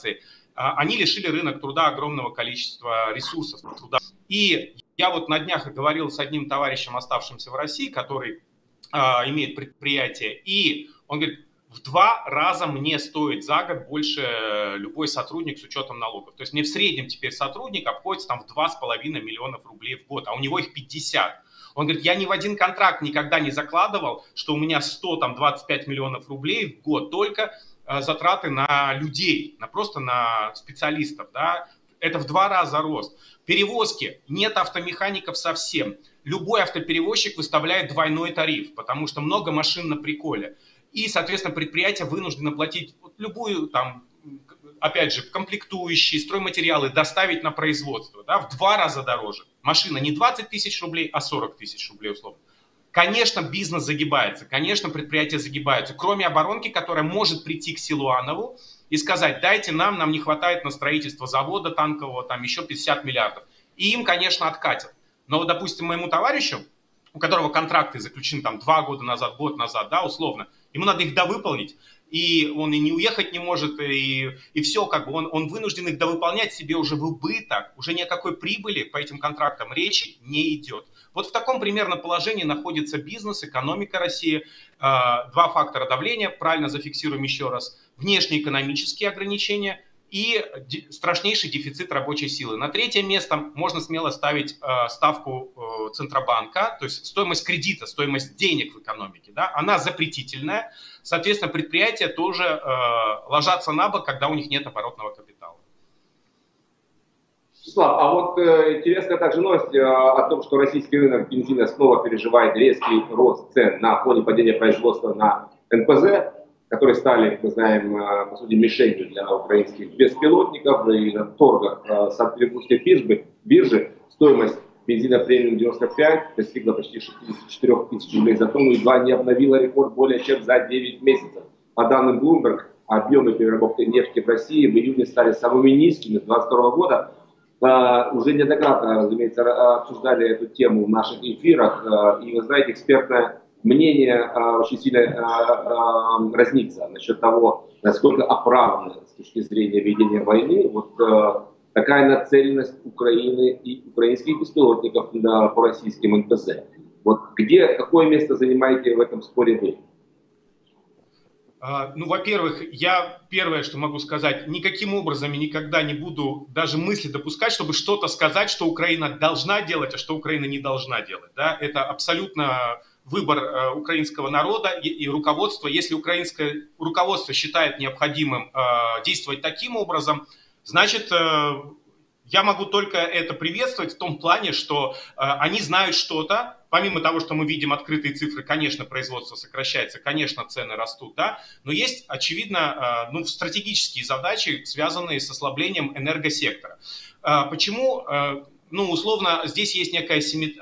они лишили рынок труда огромного количества ресурсов труда. И я вот на днях говорил с одним товарищем, оставшимся в России, который имеет предприятие, и он говорит, в 2 раза мне стоит за год больше любой сотрудник с учетом налогов. То есть мне в среднем теперь сотрудник обходится там в 2,5 миллиона рублей в год, а у него их 50. Он говорит, я ни в один контракт никогда не закладывал, что у меня 125 миллионов рублей в год, только затраты на людей, просто на специалистов, да, это в 2 раза рост. Перевозки, нет автомехаников совсем. Любой автоперевозчик выставляет двойной тариф, потому что много машин на приколе. И, соответственно, предприятие вынуждено платить любую, там, опять же, комплектующие, стройматериалы, доставить на производство, да, в 2 раза дороже. Машина не 20 тысяч рублей, а 40 тысяч рублей условно. Конечно, бизнес загибается, конечно, предприятия загибаются, кроме оборонки, которая может прийти к Силуанову и сказать, дайте нам не хватает на строительство завода танкового, там еще 50 миллиардов. И им, конечно, откатят. Но вот, допустим, моему товарищу, у которого контракты заключены там 2 года назад, год назад, да, условно, ему надо их довыполнить, и он и не уехать не может, и все, как бы он вынужден их довыполнять себе уже в убыток, уже ни о какой прибыли по этим контрактам речи не идет. Вот в таком примерно положении находится бизнес, экономика России. 2 фактора давления, правильно зафиксируем еще раз, внешнеэкономические ограничения и страшнейший дефицит рабочей силы. На 3-е место можно смело ставить ставку Центробанка, то есть стоимость кредита, стоимость денег в экономике. Да, она запретительная, соответственно, предприятия тоже ложатся на бок, когда у них нет оборотного капитала. Вячеслав, а вот интересная также новость о том, что российский рынок бензина снова переживает резкий рост цен на фоне падения производства на НПЗ, которые стали, как мы знаем, по сути, мишенью для украинских беспилотников. И на торгах Санкт-Петербургской биржи стоимость бензина премиум 95 достигла почти 64 тысяч рублей за тонну, едва не обновила рекорд более чем за 9 месяцев. По данным Bloomberg, объемы переработки нефти в России в июне стали самыми низкими с 2022 года. Уже неоднократно, разумеется, обсуждали эту тему в наших эфирах, и вы знаете, экспертное мнение очень сильно разнится насчет того, насколько оправдана с точки зрения ведения войны вот такая нацеленность Украины и украинских беспилотников по российским НПЗ. Вот какое место занимаете в этом споре вы? Ну, во-первых, я первое, что могу сказать, никаким образом и никогда не буду даже мысли допускать, чтобы что-то сказать, что Украина должна делать, а что Украина не должна делать. Да? Это абсолютно выбор украинского народа и руководства. Если украинское руководство считает необходимым действовать таким образом, значит, я могу только это приветствовать в том плане, что они знают что-то. Помимо того, что мы видим открытые цифры, конечно, производство сокращается, конечно, цены растут, да, но есть, очевидно, стратегические задачи, связанные с ослаблением энергосектора. Почему? Условно, здесь есть некая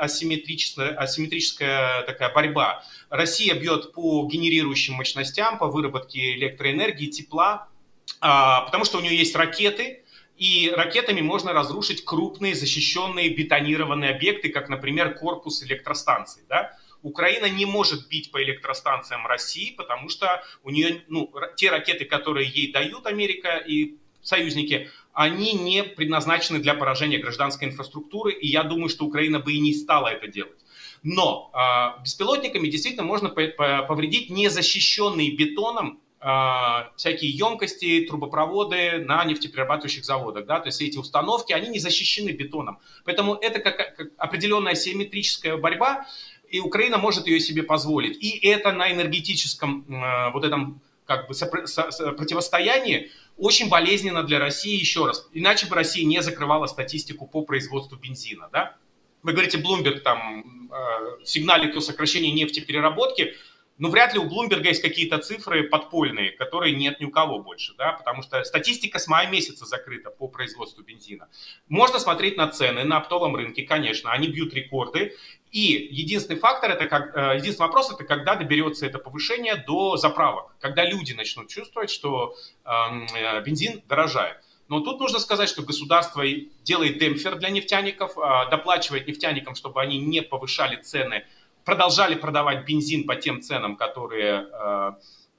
асимметрическая такая борьба. Россия бьет по генерирующим мощностям, по выработке электроэнергии, тепла, потому что у нее есть ракеты, и ракетами можно разрушить крупные защищенные бетонированные объекты, как, например, корпус электростанций. Да? Украина не может бить по электростанциям России, потому что у нее, те ракеты, которые ей дают Америка и союзники, они не предназначены для поражения гражданской инфраструктуры, и я думаю, что Украина бы и не стала это делать. Но беспилотниками действительно можно повредить незащищенные бетоном всякие емкости, трубопроводы на нефтеперерабатывающих заводах. Да? То есть эти установки, они не защищены бетоном. Поэтому это как определенная асимметрическая борьба, и Украина может ее себе позволить. И это на энергетическом вот этом противостоянии очень болезненно для России, еще раз. Иначе бы Россия не закрывала статистику по производству бензина. Да? Вы говорите, Bloomberg там сигналит о сокращении нефтепереработки. Вряд ли у Bloomberg есть какие-то цифры подпольные, которые нет ни у кого больше, да, потому что статистика с мая месяца закрыта по производству бензина. Можно смотреть на цены на оптовом рынке, конечно, они бьют рекорды. И единственный вопрос, это когда доберется это повышение до заправок, когда люди начнут чувствовать, что бензин дорожает. Но тут нужно сказать, что государство делает демпфер для нефтяников, доплачивает нефтяникам, чтобы они не повышали цены, продолжали продавать бензин по тем ценам, которые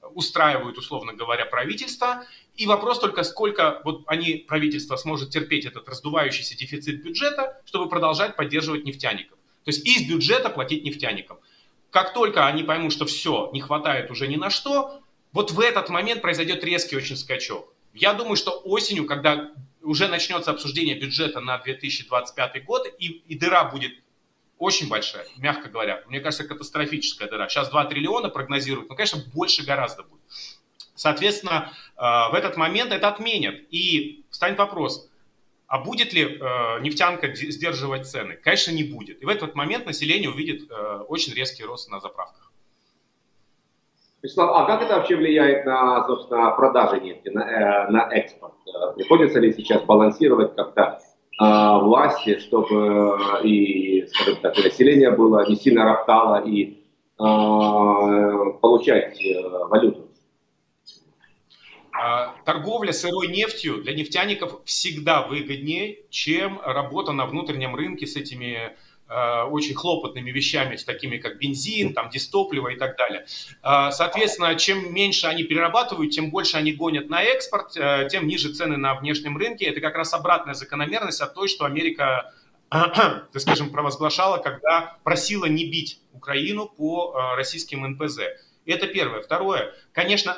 устраивают, условно говоря, правительство. И вопрос только, сколько вот они, правительство, сможет терпеть этот раздувающийся дефицит бюджета, чтобы продолжать поддерживать нефтяников. То есть из бюджета платить нефтяникам. Как только они поймут, что все, не хватает уже ни на что, вот в этот момент произойдет резкий очень скачок. Я думаю, что осенью, когда уже начнется обсуждение бюджета на 2025 год, и дыра будет очень большая, мягко говоря. Мне кажется, катастрофическая дыра. Сейчас 2 триллиона прогнозируют, но, конечно, больше гораздо будет. Соответственно, в этот момент это отменят. И встанет вопрос, а будет ли нефтянка сдерживать цены? Конечно, не будет. И в этот момент население увидит очень резкий рост на заправках. Вячеслав, а как это вообще влияет на, собственно, продажи нефти, на экспорт? Приходится ли сейчас балансировать как-то власти, чтобы и, скажем так, и население было не сильно роптало и получать валюту? Торговля сырой нефтью для нефтяников всегда выгоднее, чем работа на внутреннем рынке с этими очень хлопотными вещами, с такими как бензин, там, дистопливо и так далее. Соответственно, чем меньше они перерабатывают, тем больше они гонят на экспорт, тем ниже цены на внешнем рынке. Это как раз обратная закономерность от той, что Америка, так скажем, провозглашала, когда просила не бить Украину по российским НПЗ. Это первое. Второе, конечно,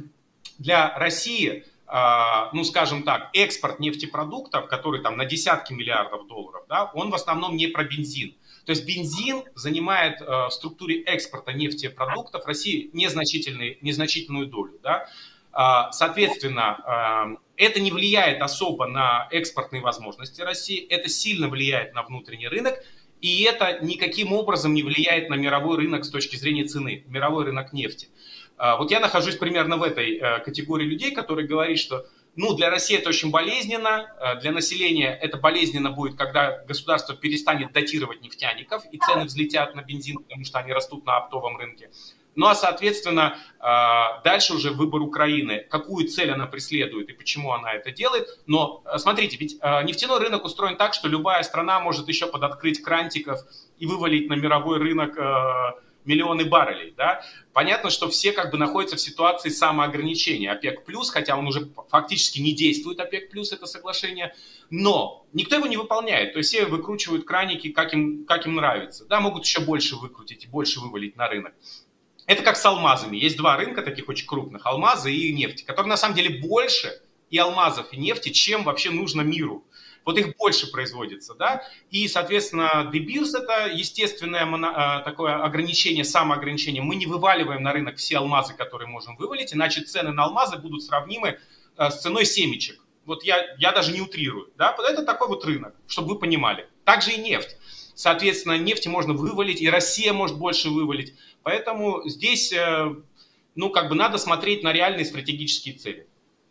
для России, ну, скажем так, экспорт нефтепродуктов, который там на десятки миллиардов долларов, да, он в основном не про бензин. То есть бензин занимает в структуре экспорта нефтепродуктов России незначительную долю. Да. Соответственно, это не влияет особо на экспортные возможности России, это сильно влияет на внутренний рынок, и это никаким образом не влияет на мировой рынок с точки зрения цены, мировой рынок нефти. Вот я нахожусь примерно в этой категории людей, которые говорят, что ну, для России это очень болезненно, для населения это болезненно будет, когда государство перестанет датировать нефтяников, и цены взлетят на бензин, потому что они растут на оптовом рынке. Ну а, соответственно, дальше уже выбор Украины, какую цель она преследует и почему она это делает. Но смотрите, ведь нефтяной рынок устроен так, что любая страна может еще подоткрыть крантиков и вывалить на мировой рынок миллионы баррелей. Да? Понятно, что все как бы находятся в ситуации самоограничения. ОПЕК+, хотя он уже фактически не действует, ОПЕК+, это соглашение, но никто его не выполняет. То есть все выкручивают краники, как им нравится. Да, могут еще больше выкрутить и больше вывалить на рынок. Это как с алмазами. Есть два рынка таких очень крупных, алмазы и нефть, которые на самом деле больше и алмазов, и нефти, чем вообще нужно миру. Вот их больше производится, да, и, соответственно, дебирс это естественное такое ограничение, самоограничение. Мы не вываливаем на рынок все алмазы, которые можем вывалить, иначе цены на алмазы будут сравнимы с ценой семечек. Вот я даже не утрирую, да, это такой вот рынок, чтобы вы понимали. Также и нефть. Соответственно, нефти можно вывалить, и Россия может больше вывалить. Поэтому здесь, ну, как бы надо смотреть на реальные стратегические цели.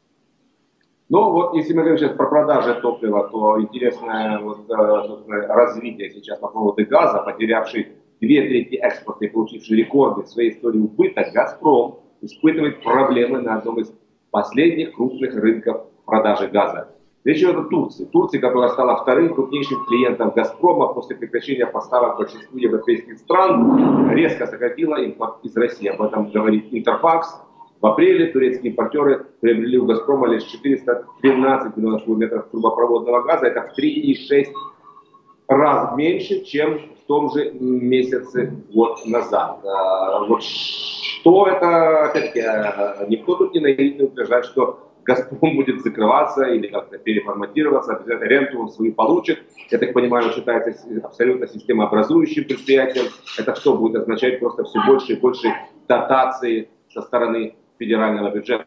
Ну вот, если мы говорим сейчас про продажи топлива, то интересное вот, развитие сейчас по поводу газа, потерявший 2/3 экспорта и получивший рекорды в своей истории убыток, «Газпром» испытывает проблемы на одном из последних крупных рынков продажи газа. Речь идет о Турции. Турция, которая стала вторым крупнейшим клиентом «Газпрома» после прекращения поставок большинству европейских стран, резко сократила импорт из России. Об этом говорит Интерфакс. В апреле турецкие импортеры приобрели у «Газпрома» лишь 413 миллионов кубометров трубопроводного газа. Это в 3,6 раз меньше, чем в том же месяце год назад. Вот что это, опять-таки, никто тут не наивно утверждает, что «Газпром» будет закрываться или как-то переформатироваться, обязательно ренту он свою получит. Я так понимаю, считается абсолютно системообразующим предприятием. Это что будет означать? Просто все больше и больше дотации со стороны федерального бюджета.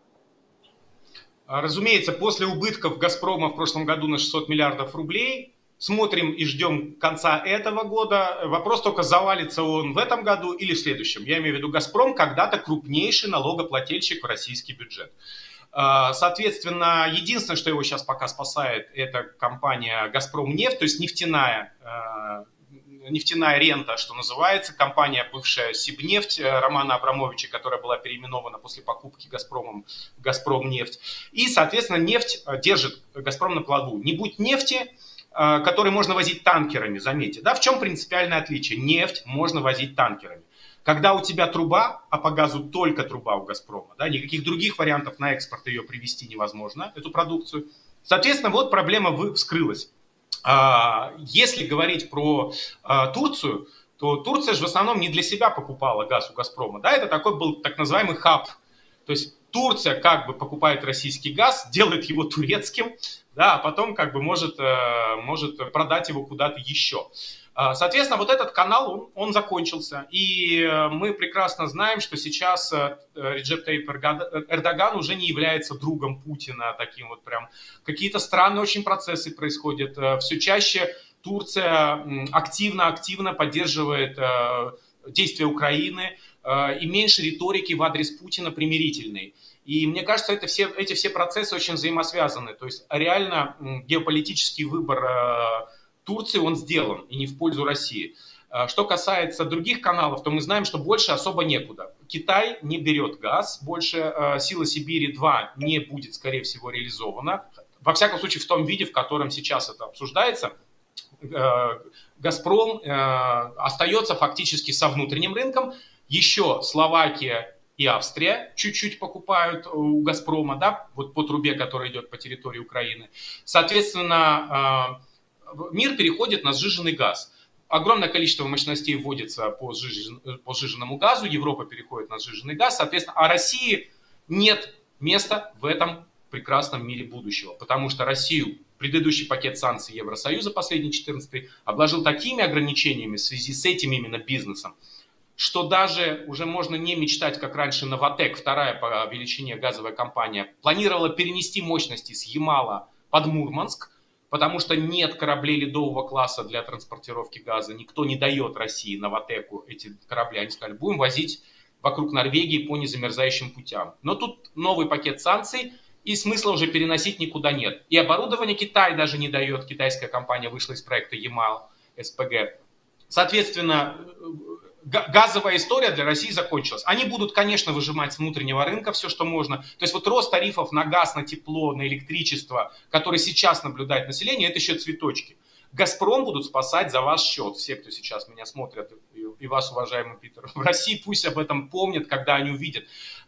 Разумеется, после убытков «Газпрома» в прошлом году на 600 миллиардов рублей, смотрим и ждем конца этого года. Вопрос только, завалится он в этом году или в следующем. Я имею в виду, «Газпром» когда-то крупнейший налогоплательщик в российский бюджет. Соответственно, единственное, что его сейчас пока спасает, это компания «Газпромнефть», то есть нефтяная рента, что называется, компания бывшая «Сибнефть» Романа Абрамовича, которая была переименована после покупки «Газпромом» в «Газпромнефть». И, соответственно, нефть держит «Газпром» на плаву. Не будь нефти, который можно возить танкерами, заметьте. Да, в чем принципиальное отличие? Нефть можно возить танкерами. Когда у тебя труба, а по газу только труба у «Газпрома», да, никаких других вариантов на экспорт ее привезти невозможно, эту продукцию. Соответственно, вот проблема вскрылась. Если говорить про Турцию, то Турция же в основном не для себя покупала газ у «Газпрома». Да, это такой был так называемый хаб. То есть Турция как бы покупает российский газ, делает его турецким, да, а потом как бы может продать его куда-то еще. Соответственно, вот этот канал, он закончился. И мы прекрасно знаем, что сейчас Реджеп Тайип Эрдоган уже не является другом Путина. Таким вот прям. Какие-то странные очень процессы происходят. Все чаще Турция активно поддерживает действия Украины и меньше риторики в адрес Путина примирительной. И мне кажется, эти все процессы очень взаимосвязаны. То есть реально геополитический выбор Турции, он сделан и не в пользу России. Что касается других каналов, то мы знаем, что больше особо некуда. Китай не берет газ, больше «Сила Сибири-2» не будет, скорее всего, реализована. Во всяком случае, в том виде, в котором сейчас это обсуждается. «Газпром» остается фактически со внутренним рынком. Еще Словакия и Австрия чуть-чуть покупают у «Газпрома», да, вот по трубе, которая идет по территории Украины. Соответственно, мир переходит на сжиженный газ. Огромное количество мощностей вводится по сжиженному газу, Европа переходит на сжиженный газ, соответственно, а России нет места в этом прекрасном мире будущего, потому что Россию предыдущий пакет санкций Евросоюза, последний 14-й, обложил такими ограничениями в связи с этим именно бизнесом, что даже уже можно не мечтать, как раньше Новатэк, вторая по величине газовая компания, планировала перенести мощности с Ямала под Мурманск, потому что нет кораблей ледового класса для транспортировки газа. Никто не дает России, Новатэку, эти корабли. Они сказали, будем возить вокруг Норвегии по незамерзающим путям. Но тут новый пакет санкций, и смысла уже переносить никуда нет. И оборудование Китай даже не дает. Китайская компания вышла из проекта Ямал, СПГ. Соответственно, газовая история для России закончилась. Они будут, конечно, выжимать с внутреннего рынка все, что можно. То есть вот рост тарифов на газ, на тепло, на электричество, который сейчас наблюдает население, это еще цветочки. «Газпром» будут спасать за ваш счет. Все, кто сейчас меня смотрят, и вас, уважаемый Питер, в России пусть об этом помнят, когда они увидят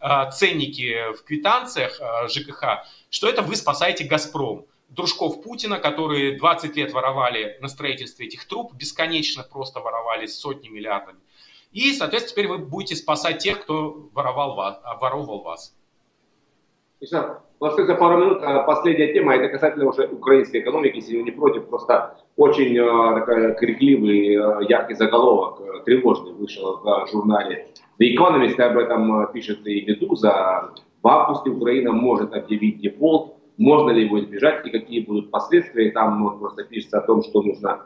ценники в квитанциях ЖКХ, что это вы спасаете «Газпром». Дружков Путина, которые 20 лет воровали на строительстве этих труб, бесконечно просто воровали сотни миллиардами. И, соответственно, теперь вы будете спасать тех, кто обворовывал вас. Вячеслав, у нас остается пару минут. Последняя тема, это касательно уже украинской экономики, если вы не против, просто очень такой крикливый, яркий заголовок, тревожный, вышел в журнале The Economist, об этом пишет и Медуза. В августе Украина может объявить дефолт, можно ли его избежать и какие будут последствия. И там просто пишется о том, что нужно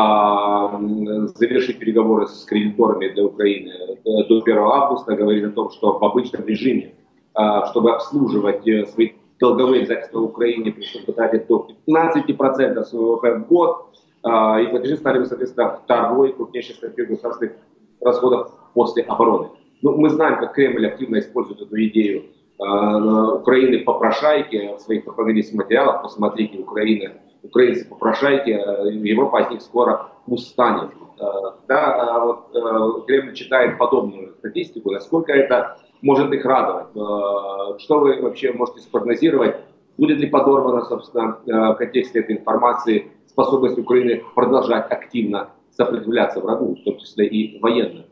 завершить переговоры с кредиторами для Украины до 1 августа, говорит о том, что в обычном режиме, чтобы обслуживать свои долговые обязательства в Украине, пришлось потратить до 15% своего ВВП в год, и платежи стали бы, соответственно, второй крупнейшей статьей государственных расходов после обороны. Ну, мы знаем, как Кремль активно использует эту идею Украины попрошайки в своих пропагандистских материалах. Посмотрите, украинцы попрошайки, Европа от них скоро устанет. Да, вот, Кремль читает подобную статистику, насколько это может их радовать. Что вы вообще можете спрогнозировать? Будет ли подорвана, собственно, в контексте этой информации способность Украины продолжать активно сопротивляться врагу, в том числе и военно?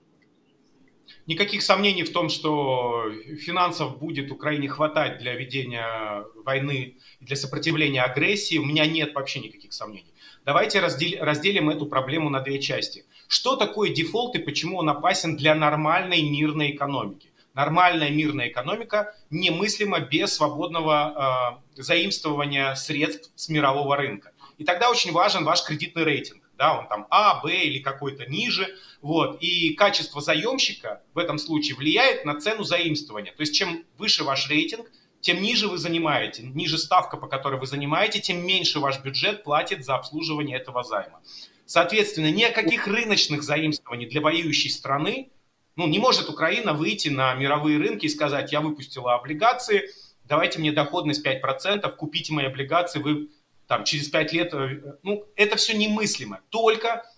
Никаких сомнений в том, что финансов будет Украине хватать для ведения войны и для сопротивления агрессии. У меня нет вообще никаких сомнений. Давайте разделим эту проблему на две части. Что такое дефолт и почему он опасен для нормальной мирной экономики? Нормальная мирная экономика немыслима без свободного заимствования средств с мирового рынка. И тогда очень важен ваш кредитный рейтинг. Да, он там А, Б или какой-то ниже. Вот. И качество заемщика в этом случае влияет на цену заимствования. То есть чем выше ваш рейтинг, тем ниже вы занимаете, ниже ставка, по которой вы занимаете, тем меньше ваш бюджет платит за обслуживание этого займа. Соответственно, ни о каких рыночных заимствований для воюющей страны, не может Украина выйти на мировые рынки и сказать, я выпустила облигации, давайте мне доходность 5%, купите мои облигации, вы там через 5 лет, это все немыслимо. Только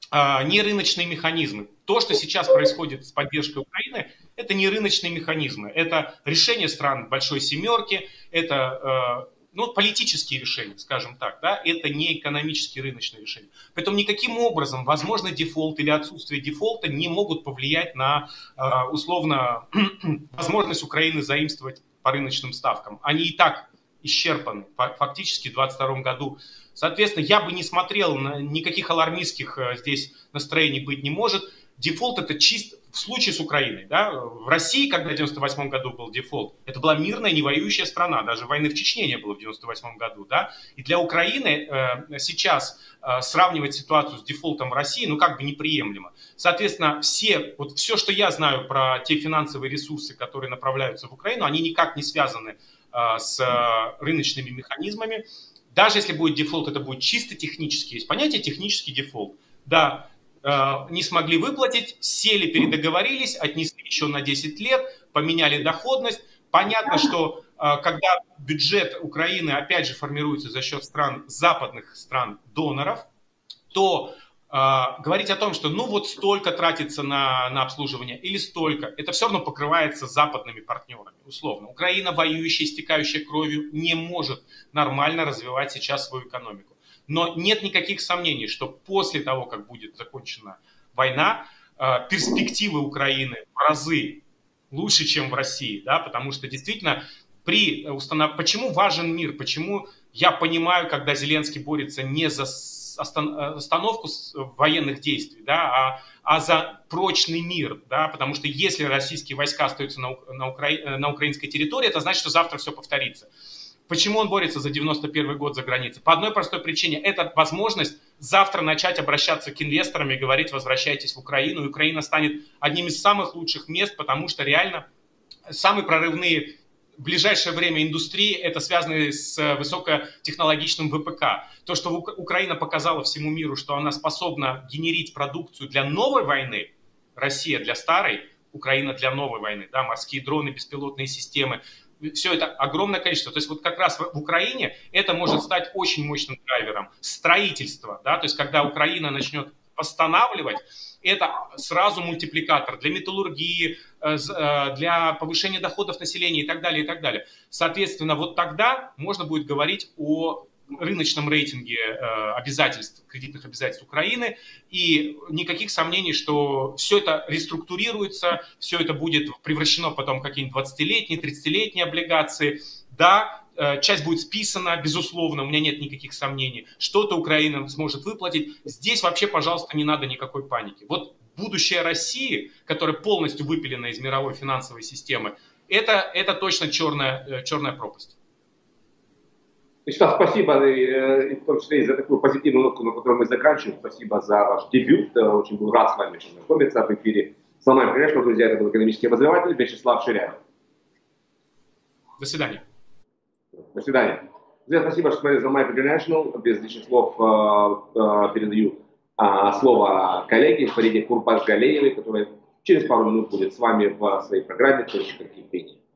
не рыночные механизмы. То, что сейчас происходит с поддержкой Украины, это не рыночные механизмы. Это решение стран Большой Семерки, это ну, политические решения, скажем так. Да? Это не экономические рыночные решения. Поэтому никаким образом возможный дефолт или отсутствие дефолта не могут повлиять на, условно, возможность Украины заимствовать по рыночным ставкам. Они и так исчерпаны фактически в 2022 году. Соответственно, я бы не смотрел, никаких алармистских здесь настроений быть не может. Дефолт это чисто в случае с Украиной. Да? В России, когда в 1998 году был дефолт, это была мирная, не воюющая страна. Даже войны в Чечне не было в 1998 году. Да? И для Украины сейчас сравнивать ситуацию с дефолтом в России, ну как бы неприемлемо. Соответственно, все, что я знаю про те финансовые ресурсы, которые направляются в Украину, они никак не связаны с рыночными механизмами. Даже если будет дефолт, это будет чисто технический. Есть понятие технический дефолт. Да, не смогли выплатить, сели, передоговорились, отнесли еще на 10 лет, поменяли доходность. Понятно, что когда бюджет Украины опять же формируется за счет западных стран-доноров, то говорить о том, что ну вот столько тратится на обслуживание или столько, это все равно покрывается западными партнерами, условно. Украина, воюющая, истекающая кровью, не может нормально развивать сейчас свою экономику. Но нет никаких сомнений, что после того, как будет закончена война, перспективы Украины в разы лучше, чем в России, да, потому что действительно почему важен мир, почему я понимаю, когда Зеленский борется не за остановку военных действий, да, а за прочный мир, да, потому что если российские войска остаются на украинской территории, это значит, что завтра все повторится. Почему он борется за 91 год за границей? По одной простой причине. Это возможность завтра начать обращаться к инвесторам и говорить: возвращайтесь в Украину. И Украина станет одним из самых лучших мест, потому что реально самые прорывные в ближайшее время индустрии это связано с высокотехнологичным ВПК. То, что Украина показала всему миру, что она способна генерить продукцию для новой войны, Россия для старой, Украина для новой войны, да, морские дроны, беспилотные системы. Все это огромное количество. То есть вот как раз в Украине это может стать очень мощным драйвером строительства. Да? То есть когда Украина начнет восстанавливать, это сразу мультипликатор для металлургии, для повышения доходов населения и так далее, и так далее. Соответственно, вот тогда можно будет говорить о рыночном рейтинге кредитных обязательств Украины, и никаких сомнений, что все это реструктурируется, все это будет превращено потом в какие-нибудь 20-летние, 30-летние облигации. Да, часть будет списана, безусловно, у меня нет никаких сомнений. Что-то Украина сможет выплатить. Здесь вообще, пожалуйста, не надо никакой паники. Вот будущее России, которая полностью выпилена из мировой финансовой системы, это точно черная пропасть. Вячеслав, спасибо, в том числе и за такую позитивную нотку, на которой мы заканчиваем. Спасибо за ваш дебют. Очень был рад с вами познакомиться в эфире. С вами, конечно, друзья, это был экономический обозреватель Вячеслав Ширяев. До свидания. До свидания. Друзья, спасибо, что смотрели за Mike International. Без лишних слов передаю слово коллеге Фариде Курбаш-Галеевой, которая через пару минут будет с вами в своей программе «Точка кипения».